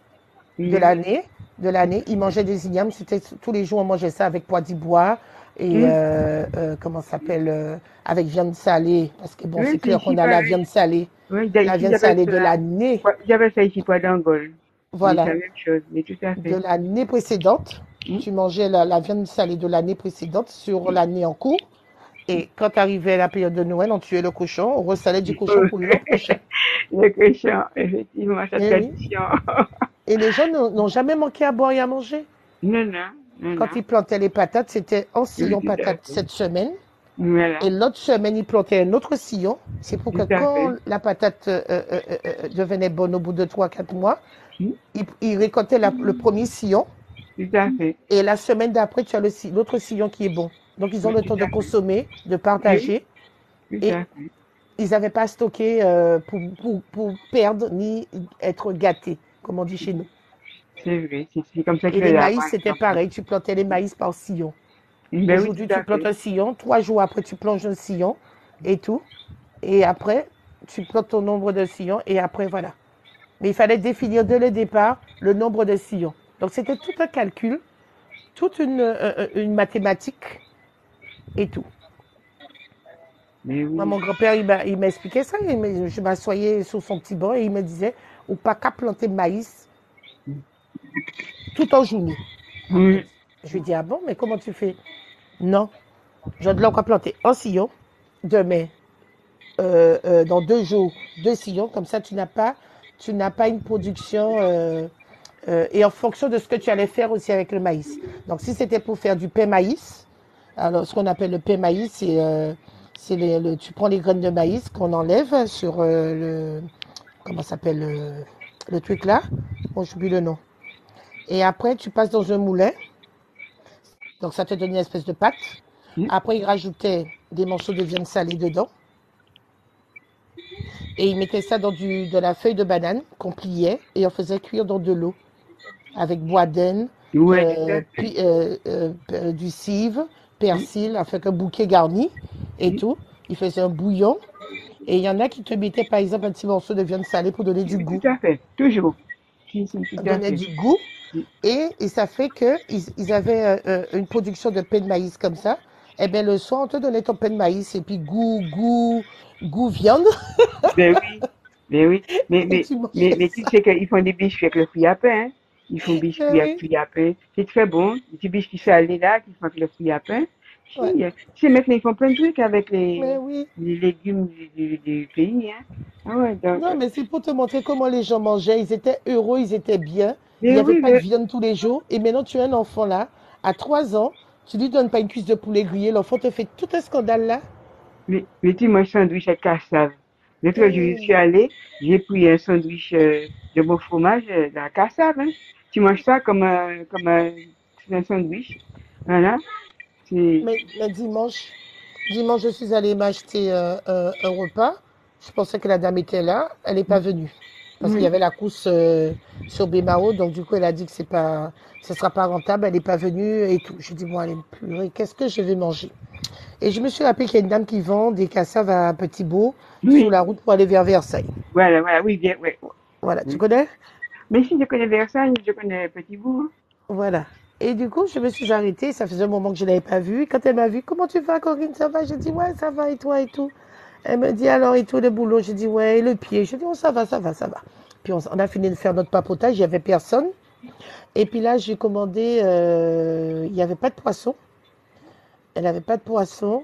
de Mais oui. l'année. De l'année, ils mangeaient des ignames. C'était tous les jours, on mangeait ça avec pois d'ivoire et Hmm? euh, euh, comment ça s'appelle euh, avec viande salée. Parce que bon, Oui, c'est c'est clair ici qu'on a la viande pareil. salée, Oui, d'a- la ici viande j'appelle salée de ça, l'année, ouais, j'appelle ça ici poids d'Angole. Mais c'est voilà, la même chose, mais tout à de fait. l'année précédente. Hmm? Tu mangeais la, la viande salée de l'année précédente sur l'année en cours. Et quand arrivait la période de Noël, on tuait le cochon, on ressalait du cochon Oh, pour l'an prochain. le cochon, effectivement, sa Eh oui. tradition. Et les gens n'ont n'ont jamais manqué à boire et à manger. Non, non, non, Quand non. ils plantaient les patates, c'était en Oui, sillon tout à patate fait. cette semaine. Voilà, Et l'autre semaine, ils plantaient un autre sillon. C'est pour que tout à quand fait. la patate euh, euh, euh, euh, devenait bonne au bout de trois quatre mois, Hmm? ils, ils récoltaient la- le premier sillon. Tout à fait. Et la semaine d'après, tu as le si- l'autre sillon qui est bon. Donc, ils ont Oui, le tout temps de à fait. consommer, de Oui, partager. tout Et à fait. ils n'avaient pas stocké euh, pour, pour, pour perdre ni être gâtés, comme on dit chez nous. C'est vrai, c'est c'est comme ça Et qu'il les fallait maïs, avant c'était les enfants. pareil. Tu plantais les maïs par sillon. Ben oui, Aujourd'hui, tout tu à plantes fait. un sillon. Trois jours après, tu plantes un sillon et tout. Et après, tu plantes ton nombre de sillons et après, voilà. Mais il fallait définir dès le départ le nombre de sillons. Donc, c'était tout un calcul, toute une, euh, une mathématique et tout. Mais Moi, oui. mon grand-père, il m'a il m'a expliqué ça. Il me- je m'assoyais sur son petit banc et il me disait, ou pas qu'à planter maïs tout en journée. Hmm. Je lui dis, ah bon, mais comment tu fais? Non, je dois encore planter un sillon demain, euh, euh, dans deux jours, deux sillons. Comme ça, tu n'as pas, tu n'as pas une production euh, euh, et en fonction de ce que tu allais faire aussi avec le maïs. Donc, si c'était pour faire du pain maïs, alors ce qu'on appelle le pain maïs, c'est euh, c'est les- le, tu prends les graines de maïs qu'on enlève sur euh, le, comment ça s'appelle le, le truc là, bon, j'oublie le nom. Et après, tu passes dans un moulin, donc ça te donne une espèce de pâte. Hmm. Après, ils rajoutaient des morceaux de viande salée dedans et ils mettaient ça dans du, de la feuille de banane qu'on pliait et on faisait cuire dans de l'eau avec bois d'aine, Ouais, tout euh, à fait. puis, euh, euh, euh, du cive, Hmm. persil, avec un bouquet garni et Hmm. tout. Ils faisaient un bouillon. Et il y en a qui te mettaient, par exemple, un petit morceau de viande salée pour donner du Oui, goût. tout à fait. Toujours. Si, si, tout à Donner fait. du goût. Hmm. Et, et ça fait qu'ils ils avaient euh, euh, une production de pain de maïs comme ça. Et bien, le soir, on te donnait ton pain de maïs et puis goût, goût, goût viande. Ben oui, ben oui. Mais, Et mais, tu mais, mangeais mais tu ça. sais qu'ils font des biscuits avec le fruit à pain, hein. Ils font Mais biscuits avec oui. fruit à pain. C'est très bon. Des petits biscuits salés là, qui font avec le fruit à pain. Ouais. Si, euh, tu sais, maintenant, ils font plein de trucs avec Mais les, oui. les légumes du, du, du pays, hein. Ah ouais, donc, Non, euh, mais c'est pour te montrer comment les gens mangeaient. Ils étaient heureux, ils étaient bien. Il mais n'y avait oui, pas de mais, viande tous les jours. Et maintenant, tu as un enfant là, à trois ans, tu lui donnes pas une cuisse de poulet grillé, l'enfant te fait tout un scandale là. mais, mais tu manges sandwich avec cassave. L'autre jour, je suis Hum, allée, j'ai pris un sandwich euh, de bon fromage, euh, de la cassave, hein. Tu manges ça comme un, comme un, c'est un sandwich. Voilà. C'est, Mais, mais dimanche, dimanche, je suis allée m'acheter euh, un, un repas. Je pensais que la dame était là. Elle n'est pas venue. Parce qu'il y oui. avait la course euh, sur Bémao. Donc, du coup, elle a dit que c'est pas, ce ne sera pas rentable. Elle n'est pas venue et tout. Je dis, bon, allez, purée, qu'est-ce que je vais manger? Et je me suis rappelé qu'il y a une dame qui vend des cassaves à Petit Beau sur Oui, la route pour aller vers Versailles. voilà, voilà, oui, bien, ouais. Voilà, tu Oui. connais? Mais si je connais Versailles, je connais Petit Bourg, hein. Voilà. Et du coup, je me suis arrêtée. Ça faisait un moment que je ne l'avais pas vue. Quand elle m'a vue, comment tu vas, Corinne? Ça va? Je dis, ouais, ça va. Et toi et tout? Elle me dit, alors, et tout, le boulot? Je dis, ouais, et le pied? Je dis, oh, ça va, ça va, ça va. Puis on, on a fini de faire notre papotage. Il n'y avait personne. Et puis là, j'ai commandé. euh, Il n'y avait pas de poisson. Elle n'avait pas de poisson.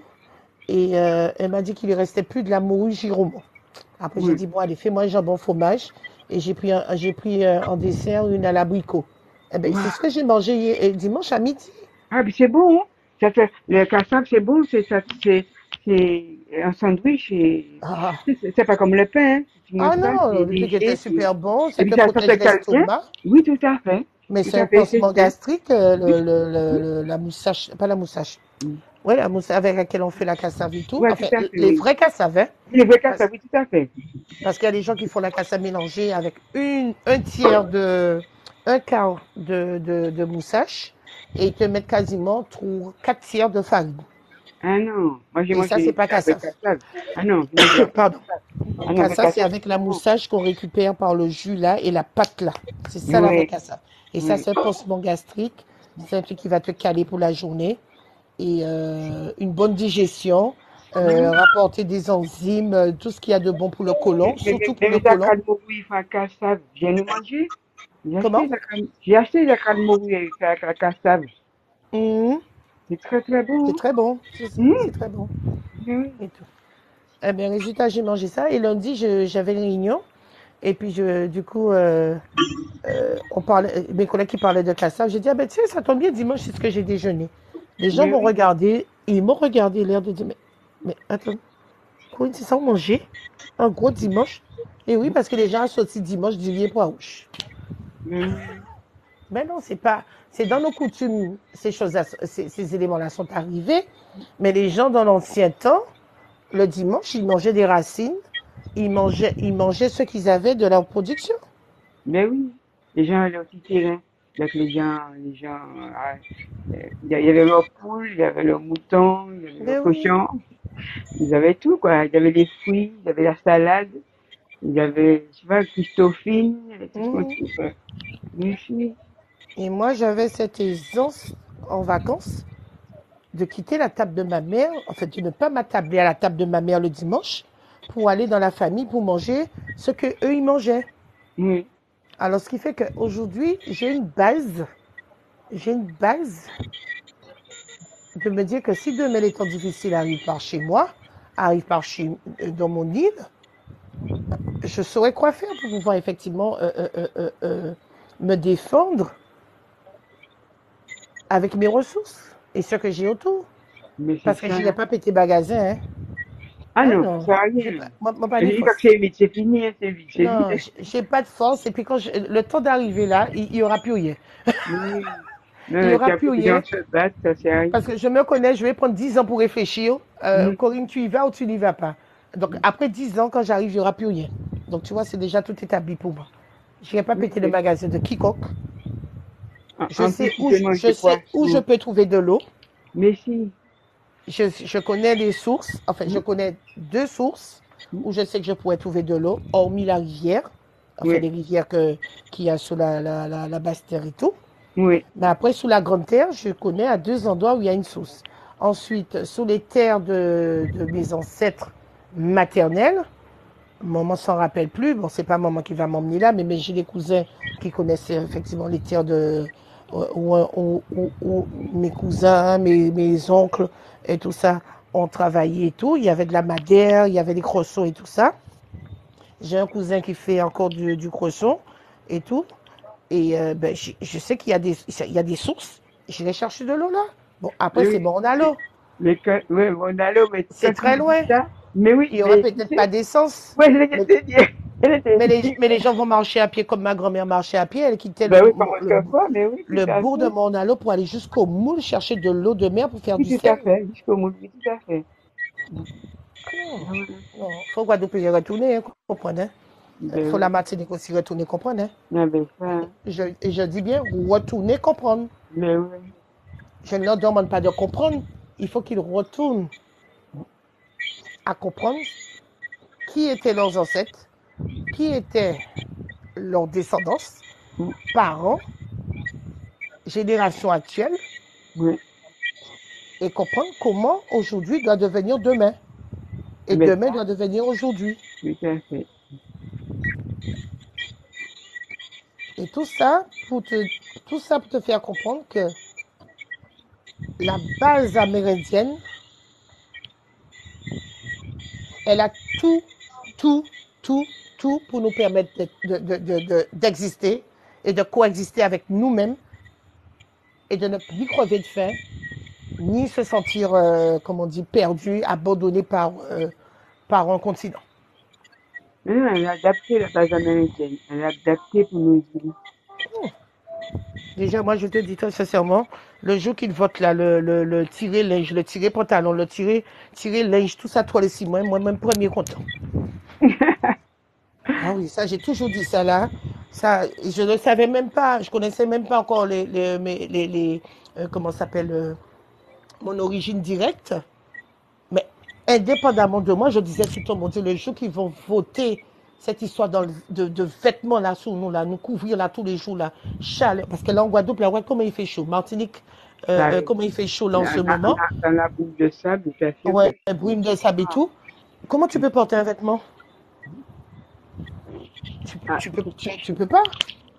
Et euh, elle m'a dit qu'il lui restait plus de la morue Giromo. Après, j'ai Oui. dit, bon, allez, fais-moi un jambon fromage. Et j'ai pris, un, j'ai pris euh, en dessert une à l'abricot. Eh ben, c'est Waouh. ce que j'ai mangé hier- euh, dimanche à midi. Ah, mais c'est bon, hein. Ça fait, le cassave, c'est bon, c'est, ça, c'est, c'est un sandwich et Ah, c'est c'est pas comme le pain, hein. Tu manges ah ça, non, c'est le truc était léger, c'est- super bon. et Ça puis te ça, ça protège te cale bien. l'estomac. Oui, tout à fait. Mais Tout c'est un à fait, c'est pansement bien. gastrique, euh, Oui, le, le- le- oui. le- la moustache, pas la moustache. Mm. Ouais, la moustache avec laquelle on fait la cassave et tout. Ouais, tout Enfin, à fait, les oui. vrais cassaves, hein. Les vrais Parce, cassavs, oui, tout à fait. parce qu'il y a des gens qui font la cassave mélangée avec une, un tiers de, un quart de, de, de moustache et ils te mettent quasiment trois, quatre tiers de farine. Ah non, moi j'ai Et ça, c'est mangé pas la vraie cassave. cassave. Ah non, j'ai mangé la vraie Pardon. cassave. Ah non, vraie Cassave, c'est cassave, avec la c'est bon. moustache qu'on récupère par le jus là et la pâte là. C'est ça la vraie Oui, cassave. Et ça, oui. c'est un pansement gastrique. C'est un truc qui va te caler pour la journée. Et euh, une bonne digestion, euh, rapporter des enzymes, euh, tout ce qu'il y a de bon pour le Mais, côlon, mais, surtout mais, pour mais le la côlon. canne morue, il faut un cassave. Viens nous manger. J'ai acheté Comment? la canne, j'ai acheté la canne morue avec la, la cassave. Mhm. C'est très très bon, C'est hein. très bon. C'est Hum, c'est très bon. oui. Et tout. Eh bien, résultat, j'ai mangé ça. Et lundi, je- j'avais une réunion. Et puis, je, du coup, euh, euh, on parlait, mes collègues qui parlaient de cassave, j'ai dit, ah ben tiens, ça tombe bien, dimanche, c'est ce que j'ai déjeuné. Les gens Mais m'ont oui. regardé, ils m'ont regardé, l'air de dire, mais, mais attends, Corinne, c'est ça, on mangeait un gros dimanche? Et oui, parce que les gens associent dimanche du lié poids rouge. Mais oui. Mais non, c'est pas, c'est dans nos coutumes, ces choses-là, ces, ces éléments-là sont arrivés. Mais les gens, dans l'ancien temps, le dimanche, ils mangeaient des racines, ils mangeaient, ils mangeaient ce qu'ils avaient de leur production. Mais oui. Les gens allaient au petit terrain. Donc les gens, les gens, ah, euh, il y avait leurs poules, il y avait leurs moutons, il y avait Mais leurs oui. cochons. Ils avaient tout, quoi. Ils avaient les fruits, ils avaient la salade, ils avaient, je sais pas, Christophine, et tout ce qu'on Mhm. trouve. euh, Oui, oui. Et moi, j'avais cette aisance en vacances de quitter la table de ma mère, en fait, de ne pas m'attabler à la table de ma mère le dimanche pour aller dans la famille pour manger ce que eux ils mangeaient. Oui. Alors, ce qui fait qu'aujourd'hui, j'ai une base, j'ai une base de me dire que si demain les temps difficiles arrivent par chez moi, arrivent par chez, euh, dans mon île, je saurais quoi faire pour pouvoir effectivement euh, euh, euh, euh, euh, me défendre avec mes ressources et ce que j'ai autour. Mais c'est Parce que ça. je n'ai pas pété magasin. Hein. Ah Ah non, ça non, sert à j'ai rien. pas, moi, moi, pas Je de dis pas que force. c'est vite, c'est fini, hein, c'est vite, c'est vite. Non, j'ai j'ai pas de force. Et puis quand je- le temps d'arriver là, il n'y aura plus rien. Oui. Il n'y Non, aura puis plus après, les gens rien. se battent, ça sert à rien. Parce que je me connais, je vais prendre dix ans pour réfléchir. Euh, Mhm. Corinne, tu y vas ou tu n'y vas pas? Donc après dix ans, quand j'arrive, il n'y aura plus rien. Donc tu vois, c'est déjà tout établi pour moi. Je ne vais pas péter le Oui. magasin de quiconque. En, Je en plus, sais tu où peux je, je manger sais où je poisson. peux trouver de l'eau. Mais si. Je, je connais les sources. Enfin, je Mhm. connais deux sources Mhm. où je sais que je pourrais trouver de l'eau, hormis la rivière. Enfin, Oui, les rivières que, qu'il y a sous la, la, la, la basse terre et tout. oui, Mais après, sous la grande terre, je connais à deux endroits où il y a une source. Ensuite, sous les terres de, de mes ancêtres maternels, maman s'en rappelle plus. Bon, c'est pas maman qui va m'emmener là, mais, mais j'ai des cousins qui connaissent effectivement les terres de où, où- où- où mes cousins, mes, mes oncles et tout ça ont travaillé et tout. Il y avait de la madère, il y avait des croissants et tout ça. J'ai un cousin qui fait encore du, du croissant et tout. Et euh, ben, je, je sais qu'il y a des, il y a des sources. J'irai chercher de l'eau là. Bon, après, mais c'est oui. bon, on a l'eau. Mais quand, ouais, on a l'eau, mais C'est quand tu très me dis loin. ça, mais oui, Il y aura mais tu peut-être pas sais, d'essence. ouais, je l'ai Mais, te dire, je l'ai te mais, les, dire. mais les gens vont marcher à pied comme ma grand-mère marchait à pied. Elle quittait le, Ben oui, comme le, autrefois, mais oui, tout le à bourg de fait. Monalo pour aller jusqu'au moule chercher de l'eau de mer pour faire Oui, du tout à sel. fait, jusqu'au moule, oui, tout à fait. Non, Ah ouais. non. Faut Guadeloupe y retourner, hein, comprenez? Il Ben faut la oui, Martinique aussi retourner, comprenez? ah ben ça, Je, et je dis bien retourner, comprendre. mais oui, Je ne leur demande pas de comprendre. Il faut qu'ils retournent à comprendre qui étaient leurs ancêtres, qui étaient leurs descendants, parents, génération actuelle Oui, et comprendre comment aujourd'hui doit devenir demain et mais demain doit devenir aujourd'hui. tout à fait. Et tout ça pour te, tout ça pour te faire comprendre que la base amérindienne, elle a tout, tout, tout, tout pour nous permettre de- de- de- de- d'exister et de coexister avec nous-mêmes et de ne ni crever de faim, ni se sentir, euh, comme on dit, perdu, abandonné par, euh, par un continent. Mais non, elle a adapté la base américaine. Elle a adapté pour nos îles. Déjà, moi, je te dis très sincèrement, le jour qu'ils votent là, le, le, le tirer linge, le tirer pantalon, le tirer, tirer linge, tout ça, toi les six mois, moi-même, premier content. Ah oui, ça, j'ai toujours dit ça là. Ça, je ne savais même pas, je connaissais même pas encore les, les, mes- les, les euh, comment ça s'appelle, euh, mon origine directe. Mais indépendamment de moi, je disais tout le temps, mon Dieu, le jour qu'ils vont voter cette histoire dans le- de, de vêtements là sur nous, là, nous couvrir là tous les jours, là, chaleur. Parce que là, en Guadeloupe, là, ouais, comment il fait chaud. Martinique, euh, Ça, euh, comment il fait chaud là en dans, ce dans, moment. dans la boucle de sable, tout à fait, Ouais, fait chaud. brume de sable et tout. Comment tu peux porter un vêtement? Tu, Ah, tu peux, tu, tu peux pas.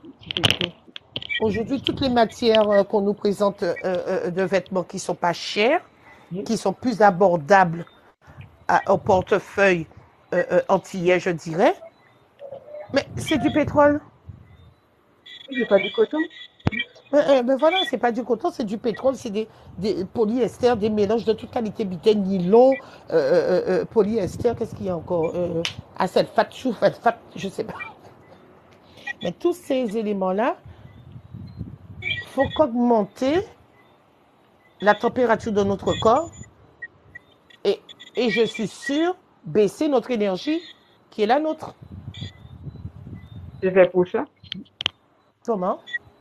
Aujourd'hui, toutes les matières euh, qu'on nous présente euh, euh, de vêtements qui sont pas chers, qui sont plus abordables à- au portefeuille euh, euh, antillais, je dirais, mais c'est du pétrole. j'ai pas du coton. Mais, euh, mais voilà, c'est pas du coton, c'est du pétrole, c'est des, des polyester, des mélanges de toute qualité, bitaine, nylon, euh, euh, euh, polyester, qu'est-ce qu'il y a encore euh, Acelfat, choufat, fat, je sais pas. Mais tous ces éléments-là font qu'augmenter la température de notre corps et, et je suis sûre baisser notre énergie qui est la nôtre. C'est fait pour ça. Comment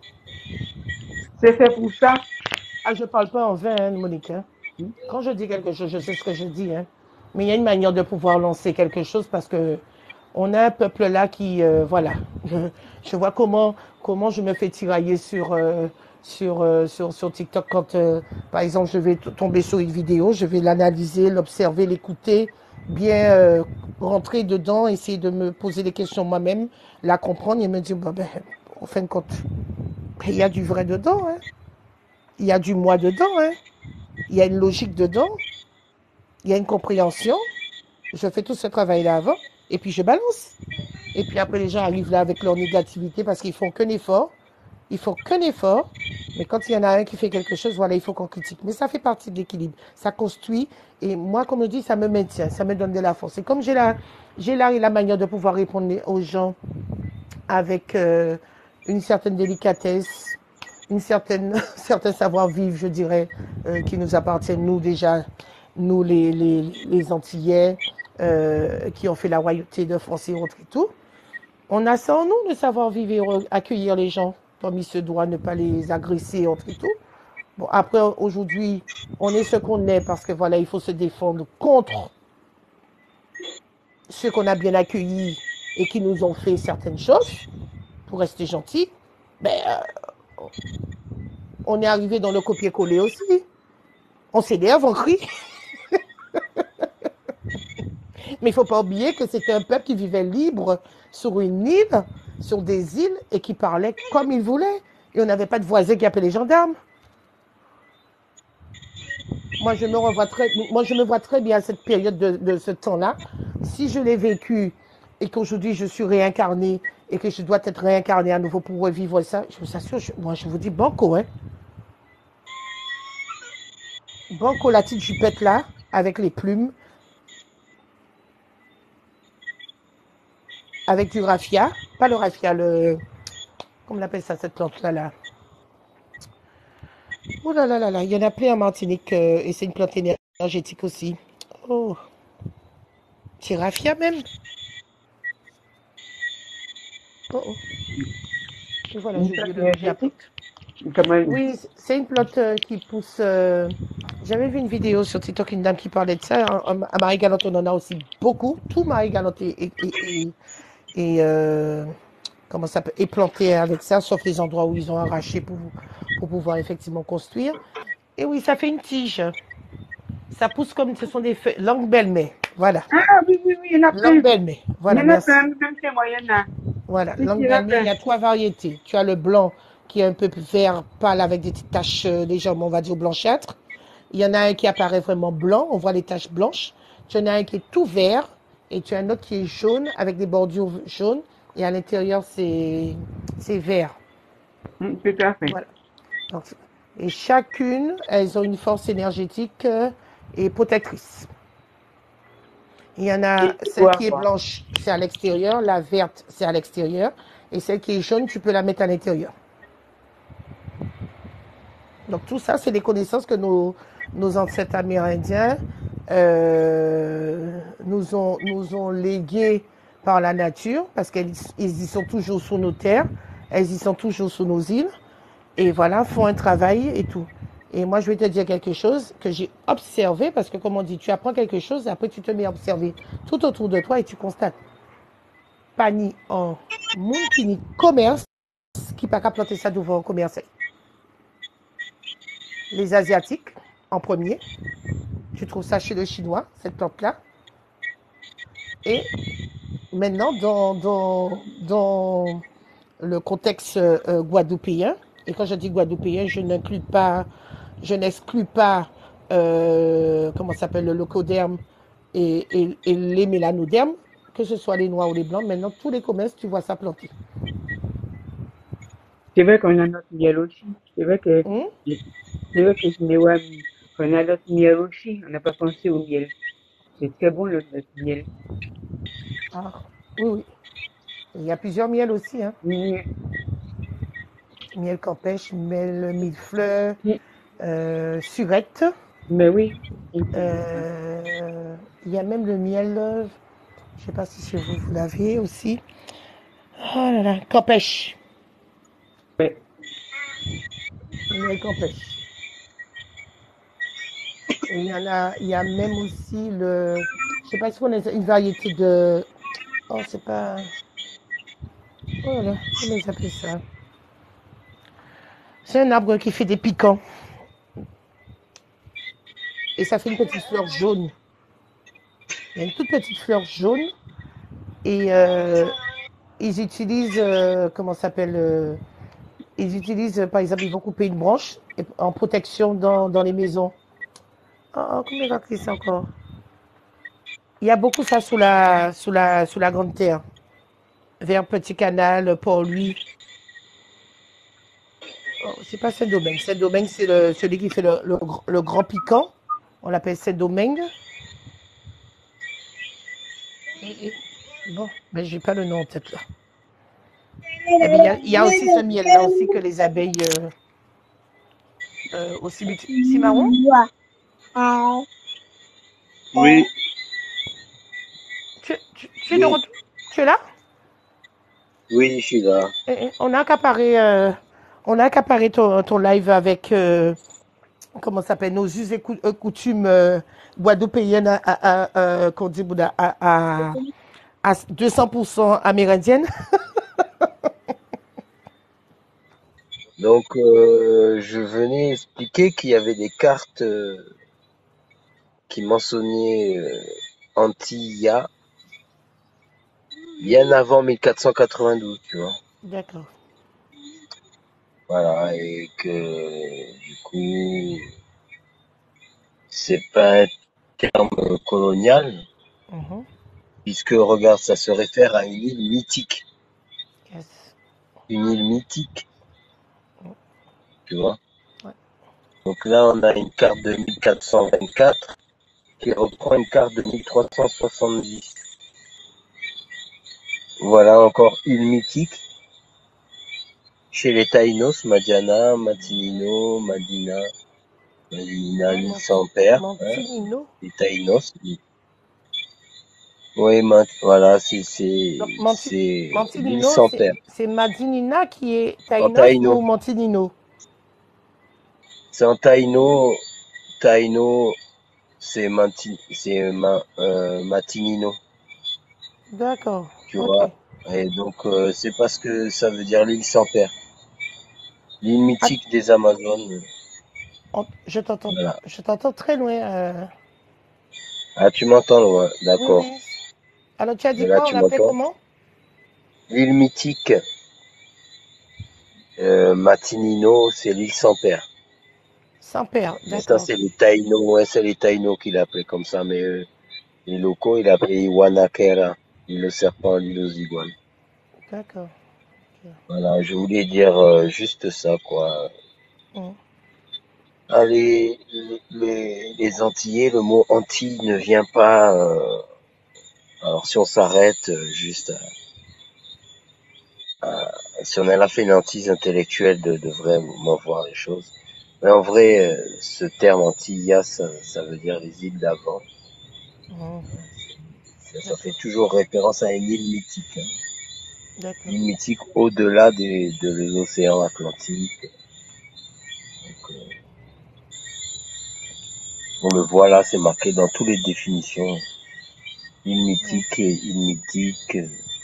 C'est fait pour ça. Ah, je parle pas en vain, hein, Monique. Hein. Quand je dis quelque chose, je sais ce que je dis. Hein. Mais il y a une manière de pouvoir lancer quelque chose parce que on a un peuple là qui, euh, voilà, je vois comment comment je me fais tirailler sur euh, sur, euh, sur sur TikTok quand, euh, par exemple, je vais tomber sur une vidéo, je vais l'analyser, l'observer, l'écouter, bien euh, rentrer dedans, essayer de me poser des questions moi-même, la comprendre et me dire, bah, ben, en fin de compte, il y a du vrai dedans, hein. Il y a du moi dedans, hein. Il y a une logique dedans, il y a une compréhension. Je fais tout ce travail-là avant et puis je balance. Et puis après, les gens arrivent là avec leur négativité parce qu'ils font qu'un effort. Ils font qu'un effort. Mais quand il y en a un qui fait quelque chose, voilà, il faut qu'on critique. Mais ça fait partie de l'équilibre. Ça construit. Et moi, comme je dis, ça me maintient. Ça me donne de la force. Et comme j'ai la, j'ai la, la manière de pouvoir répondre aux gens avec euh, une certaine délicatesse, une certaine, certain savoir-vivre, je dirais, euh, qui nous appartient, nous déjà, nous les, les, les Antillais, euh, qui ont fait la royauté de France et autres et tout. On a ça en nous, le savoir-vivre et accueillir les gens, comme il se doit, ne pas les agresser et autres et tout. Bon, après, aujourd'hui, on est ce qu'on est parce que voilà, il faut se défendre contre ceux qu'on a bien accueillis et qui nous ont fait certaines choses pour rester gentils. Ben, euh, on est arrivé dans le copier-coller aussi. On s'énerve, on crie. Mais il ne faut pas oublier que c'était un peuple qui vivait libre sur une île, sur des îles, et qui parlait comme il voulait. Et on n'avait pas de voisins qui appelaient les gendarmes. Moi, je me revois très, moi, je me vois très bien à cette période de, de ce temps-là. Si je l'ai vécu et qu'aujourd'hui je suis réincarnée et que je dois être réincarnée à nouveau pour revivre ça, je vous assure, je, moi, je vous dis banco, hein. Banco, la petite jupette là, avec les plumes, avec du raffia, pas le raffia, le, comment on appelle ça, cette plante-là, là. Oh là là là là, il y en a plein en Martinique euh, et c'est une plante énergétique aussi. Oh, c'est raffia même. Oh oh. Et voilà, j'ai oublié le nom de la plante. Oui, c'est une plante euh, qui pousse. Euh, J'avais vu une vidéo sur TikTok, une dame qui parlait de ça. À Marie-Galante, on en a aussi beaucoup. Tout Marie-Galante est, est, est, est, euh, comment ça peut, est planté avec ça, sauf les endroits où ils ont arraché pour, pour pouvoir effectivement construire. Et oui, ça fait une tige. Ça pousse comme ce sont des feuilles. Langue belle-mère. Voilà. Ah oui, oui, oui, il y en a plein. Langue belle-mère. Il y Voilà, en a merci. plein, même chez moi, il y en a. Voilà, Si, si, langue il y en a belle-mère, il y plein. a trois variétés. Tu as le blanc qui est un peu plus vert pâle avec des petites taches euh, légèrement, on va dire, blanchâtres. Il y en a un qui apparaît vraiment blanc, on voit les taches blanches. Tu en as un qui est tout vert et tu as un autre qui est jaune avec des bordures jaunes et à l'intérieur c'est c'est vert. Hum, Tout à fait. Voilà. Donc, et chacune, elles ont une force énergétique euh, et protectrice. Il y en a Et tu celle vois, qui est quoi. blanche, c'est à l'extérieur, la verte, c'est à l'extérieur, et celle qui est jaune, tu peux la mettre à l'intérieur. Donc tout ça, c'est des connaissances que nos, nos ancêtres amérindiens euh, nous, ont, nous ont léguées par la nature, parce qu'ils y sont toujours sur nos terres, elles y sont toujours sur nos îles, et voilà, font un travail et tout. Et moi, je vais te dire quelque chose que j'ai observé, parce que comme on dit, tu apprends quelque chose, et après tu te mets à observer tout autour de toi et tu constates. Pas ni en monde qui ni commerce, qui pas qu'à planter ça devant commercer. Les Asiatiques, en premier. Tu trouves ça chez le Chinois, cette plante-là. Et maintenant, dans, dans, dans le contexte euh, guadeloupéen, et quand je dis guadeloupéen, je n'inclus pas, je n'exclus pas, euh, comment ça s'appelle, le locoderme et, et, et les mélanodermes, que ce soit les noirs ou les blancs. Maintenant, tous les commerces, tu vois ça planté. C'est vrai qu'on a notre miel aussi. C'est vrai que, Hum? c'est vrai que je me vois, qu'on a notre miel aussi. On n'a pas pensé au miel. C'est très bon, le- notre miel. Ah, oui, oui. Il y a plusieurs miels aussi, hein. Oui, Miel campêche, miel millefleur, oui. euh, surette. Mais oui. Euh, il y a même le miel, euh, je ne sais pas si chez vous, vous l'avez aussi. Oh là là, campêche. Ouais. Le miel campêche. Et il y en a, il y a même aussi le, je ne sais pas si on a une variété de, oh c'est pas, oh là là, comment ils appellent ça? C'est un arbre qui fait des piquants. Et ça fait une petite fleur jaune. Il y a une toute petite fleur jaune. Et euh, ils utilisent, euh, comment ça s'appelle euh, ils utilisent, euh, par exemple, ils vont couper une branche et- en protection dans, dans les maisons. Oh, oh, comment il va appeler ça encore? Il y a beaucoup ça sous la, sous la, sous la Grande Terre. Vers Petit Canal, Port-Louis. Oh, c'est pas Saint-Domingue. Saint-Domingue, c'est le- celui qui fait le, le, gr- le grand piquant. On l'appelle Saint-Domingue. Et- et- Bon, mais j'ai pas le nom en tête là. Eh bien, il y a, il y a aussi ce miel-là aussi que les abeilles euh, euh, aussi utilisent. C'est marron? Oui, Tu, tu, tu es de oui, retour? Tu es là? oui, je suis là. Eh, eh, On a accaparé, euh, on a accaparé ton, ton live avec, euh, comment ça s'appelle, nos us et cou- euh, coutumes euh, guadeloupéennes à, à, à, euh, qu'on dit, Bouddha, à, à, à deux cents pour cent amérindiennes. Donc, euh, je venais expliquer qu'il y avait des cartes euh, qui mentionnaient euh, Antilla bien avant mille quatre cent quatre-vingt-douze, tu vois. D'accord. Voilà, et que du coup, c'est pas un terme colonial, Mhm. puisque regarde, ça se réfère à une île mythique. Yes. Une île mythique, tu vois. Ouais. Donc là, on a une carte de mille quatre cent vingt-quatre qui reprend une carte de mille trois cent soixante-dix. Voilà encore île mythique. Chez les Taïnos, Madiana, Matinino, Madina, Madina, Ouais, l'île Monti- sans père, hein, Montinino. les Taïnos. Oui, Mat- voilà, c'est c'est Donc, Monti- c'est l'île Montinino, sans c'est père. c'est Madinina qui est En Taïnos Taïno, ou Montinino? c'est en Taïno, Taïno, c'est Manti, c'est ma, euh, Matinino, D'accord. tu Ok. vois. Et donc euh, c'est parce que ça veut dire l'île sans père. L'île Ah, mythique des Amazones. on- je t'entends, Voilà. je t'entends très loin. euh. Ah, tu m'entends loin, Oui, d'accord. oui. Alors, tu as dit Mais là, quoi? On tu appelait m'entends? comment? L'île mythique euh, Matinino, c'est l'île sans père. Saint-Père, Mais ça, d'accord. c'est les Taïnos, ouais, c'est les Taïnos qui l'appelaient comme ça. Mais euh, les locaux, ils l'appelaient Iwanakera, l'île le serpent, l'île aux iguanes. D'accord. Ok. Voilà, je voulais dire euh, juste ça, quoi. Mm. Ah, les, les, les, les Antillais, le mot Antilles ne vient pas. euh, alors, si on s'arrête euh, juste, à- à- si on a là fait une hantise intellectuelle de, de vraiment voir les choses. Mais en vrai, euh, ce terme Antillas, ça, ça veut dire les îles d'avant. Mhm. Ça, ça fait D'accord, toujours référence à une île mythique. Hein. d'accord. Île mythique au-delà des- de l'océan Atlantique. Donc, euh, on le voit là, c'est marqué dans toutes les définitions. Île Mm. mythique et île mythique.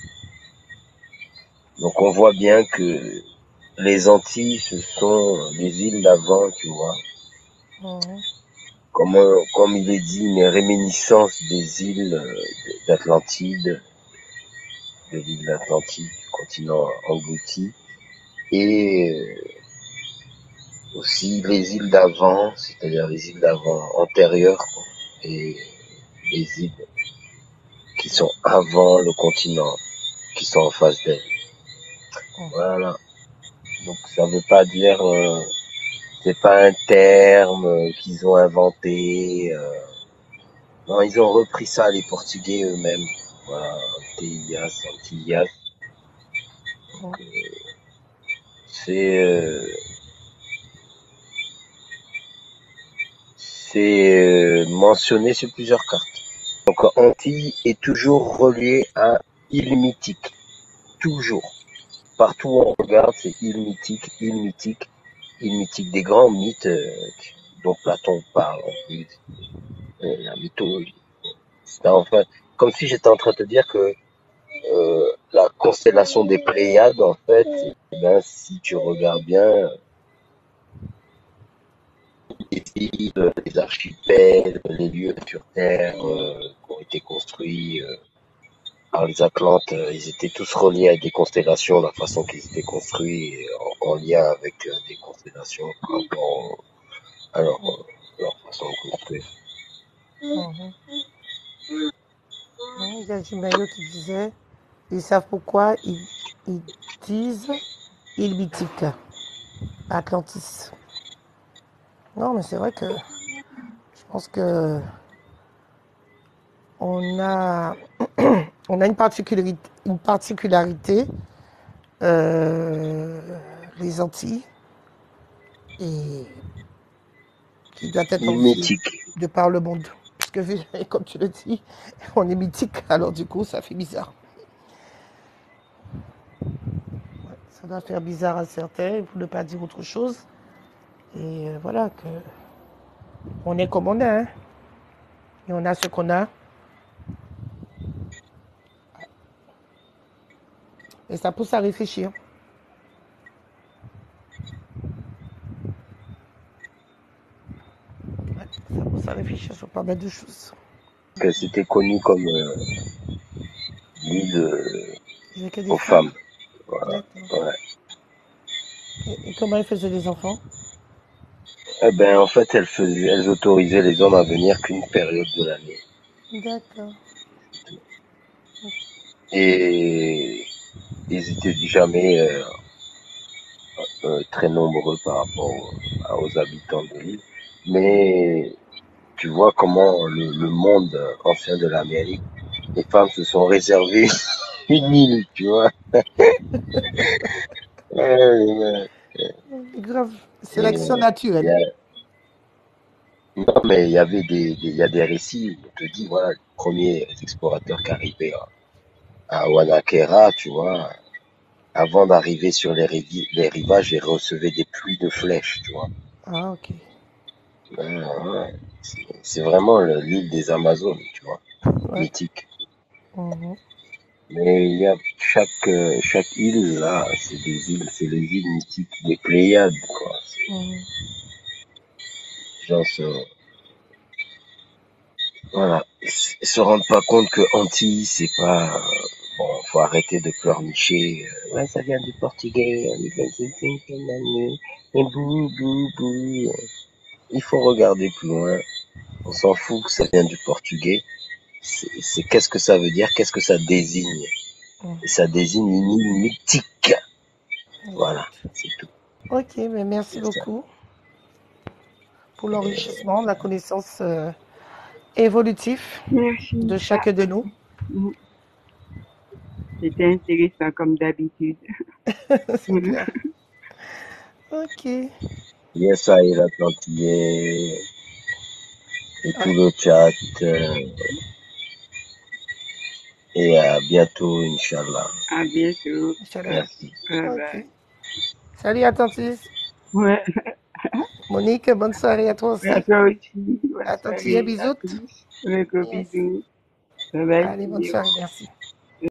Donc on voit bien que les Antilles, ce sont les îles d'avant, tu vois. Mhm. Comme, euh, comme il est dit, une réminiscence des îles euh, d'Atlantide, de l'île d'Atlantide, du continent englouti. Et euh, aussi les îles d'avant, c'est-à-dire les îles d'avant antérieures, quoi, et les îles qui sont avant le continent, qui sont en face d'elle. Mhm. Voilà. Donc ça veut pas dire, euh, c'est pas un terme euh, qu'ils ont inventé. euh, non, ils ont repris ça les Portugais eux-mêmes. Voilà, Antillas, Antillas. Mhm. Donc euh, c'est euh, c'est euh, mentionné sur plusieurs cartes. Donc Antilles est toujours relié à île mythique, toujours. Partout où on regarde, c'est île mythique, île mythique, île mythique, des grands mythes euh, dont Platon parle en plus, euh, la mythologie. C'est enfin, comme si j'étais en train de te dire que euh, la constellation des Pléiades, en fait, eh ben, si tu regardes bien, les îles, les archipels, les lieux sur Terre euh, qui ont été construits euh, par les Atlantes, euh, ils étaient tous reliés à des constellations, la façon qu'ils étaient construits, et en, en lien avec euh, des constellations par rapport à leur, Mhm. euh, leur façon de construire. Mhm. Mhm. Il y a Jimayo qui disait, ils savent pourquoi ils, ils disent île mythique, Atlantis. Non, mais c'est vrai que je pense que on a, on a une particularité, une particularité euh, les Antilles, et qui doit être Île aussi mythique. de par le monde. Puisque, comme tu le dis, on est mythique, alors du coup, ça fait bizarre. Ouais, ça doit faire bizarre à certains, pour ne pas dire autre chose. Et euh, voilà, que on est comme on est, hein, et on a ce qu'on a. Et ça pousse à réfléchir. Ouais, ça pousse à réfléchir sur pas mal de choses. Que c'était connu comme euh, l'île euh, Il n'y a que des aux femmes. femmes. Voilà. D'accord. Ouais. Et, et comment ils faisaient des enfants? Eh ben, en fait, elles faisaient, elles autorisaient les hommes à venir qu'une période de l'année. D'accord. Et ils étaient jamais euh, euh, très nombreux par rapport aux, aux habitants de l'île. Mais tu vois comment le, le monde ancien de l'Amérique, les femmes se sont réservées une île, tu vois. Ouais, ouais. Grave. Et, Sélection il y naturelle. a- non, mais il y avait des, des- il y a des récits où on te dit, voilà, les premiers explorateurs qui arrivaient à, à Wanakera, tu vois, avant d'arriver sur les, rivi- les rivages, ils recevaient des pluies de flèches, tu vois. Ah, ok. Ouais, ouais. C'est c'est vraiment le- l'île des Amazones, tu vois, Ouais. mythique. Mhm. Mais il y a chaque, euh, chaque île, là, c'est des îles, c'est les îles mythiques des Pléiades, quoi. Mhm. Les gens se, voilà, ils se rendent pas compte que Antilles, c'est pas, euh, bon, faut arrêter de pleurnicher. euh, Ouais, ça vient du portugais. Et bou, bou, bou. Il faut regarder plus loin. On s'en fout que ça vient du portugais. C'est c'est qu'est-ce que ça veut dire, qu'est-ce que ça désigne. Mhm. Et ça désigne une île mythique. Voilà, Exact. c'est tout. Ok, mais merci C'est ça. beaucoup pour l'enrichissement, la connaissance euh, évolutive Merci. de chacun de nous. Mhm. C'était intéressant comme d'habitude. C'est clair. Ok. Yes, ça et l'Atlantillais et tout Ouais. le chat. euh, et à bientôt, Inch'Allah. À bientôt. Inch'Allah. Merci. Bye Ok. bye. Salut Atlantis. Ouais. Monique, bonne soirée à toi Et à aussi. toi aussi. Bonne Atlantis, soirée à bisous. tous. Un gros Yes. bisou. Bye bye. Allez, bonne soirée, merci.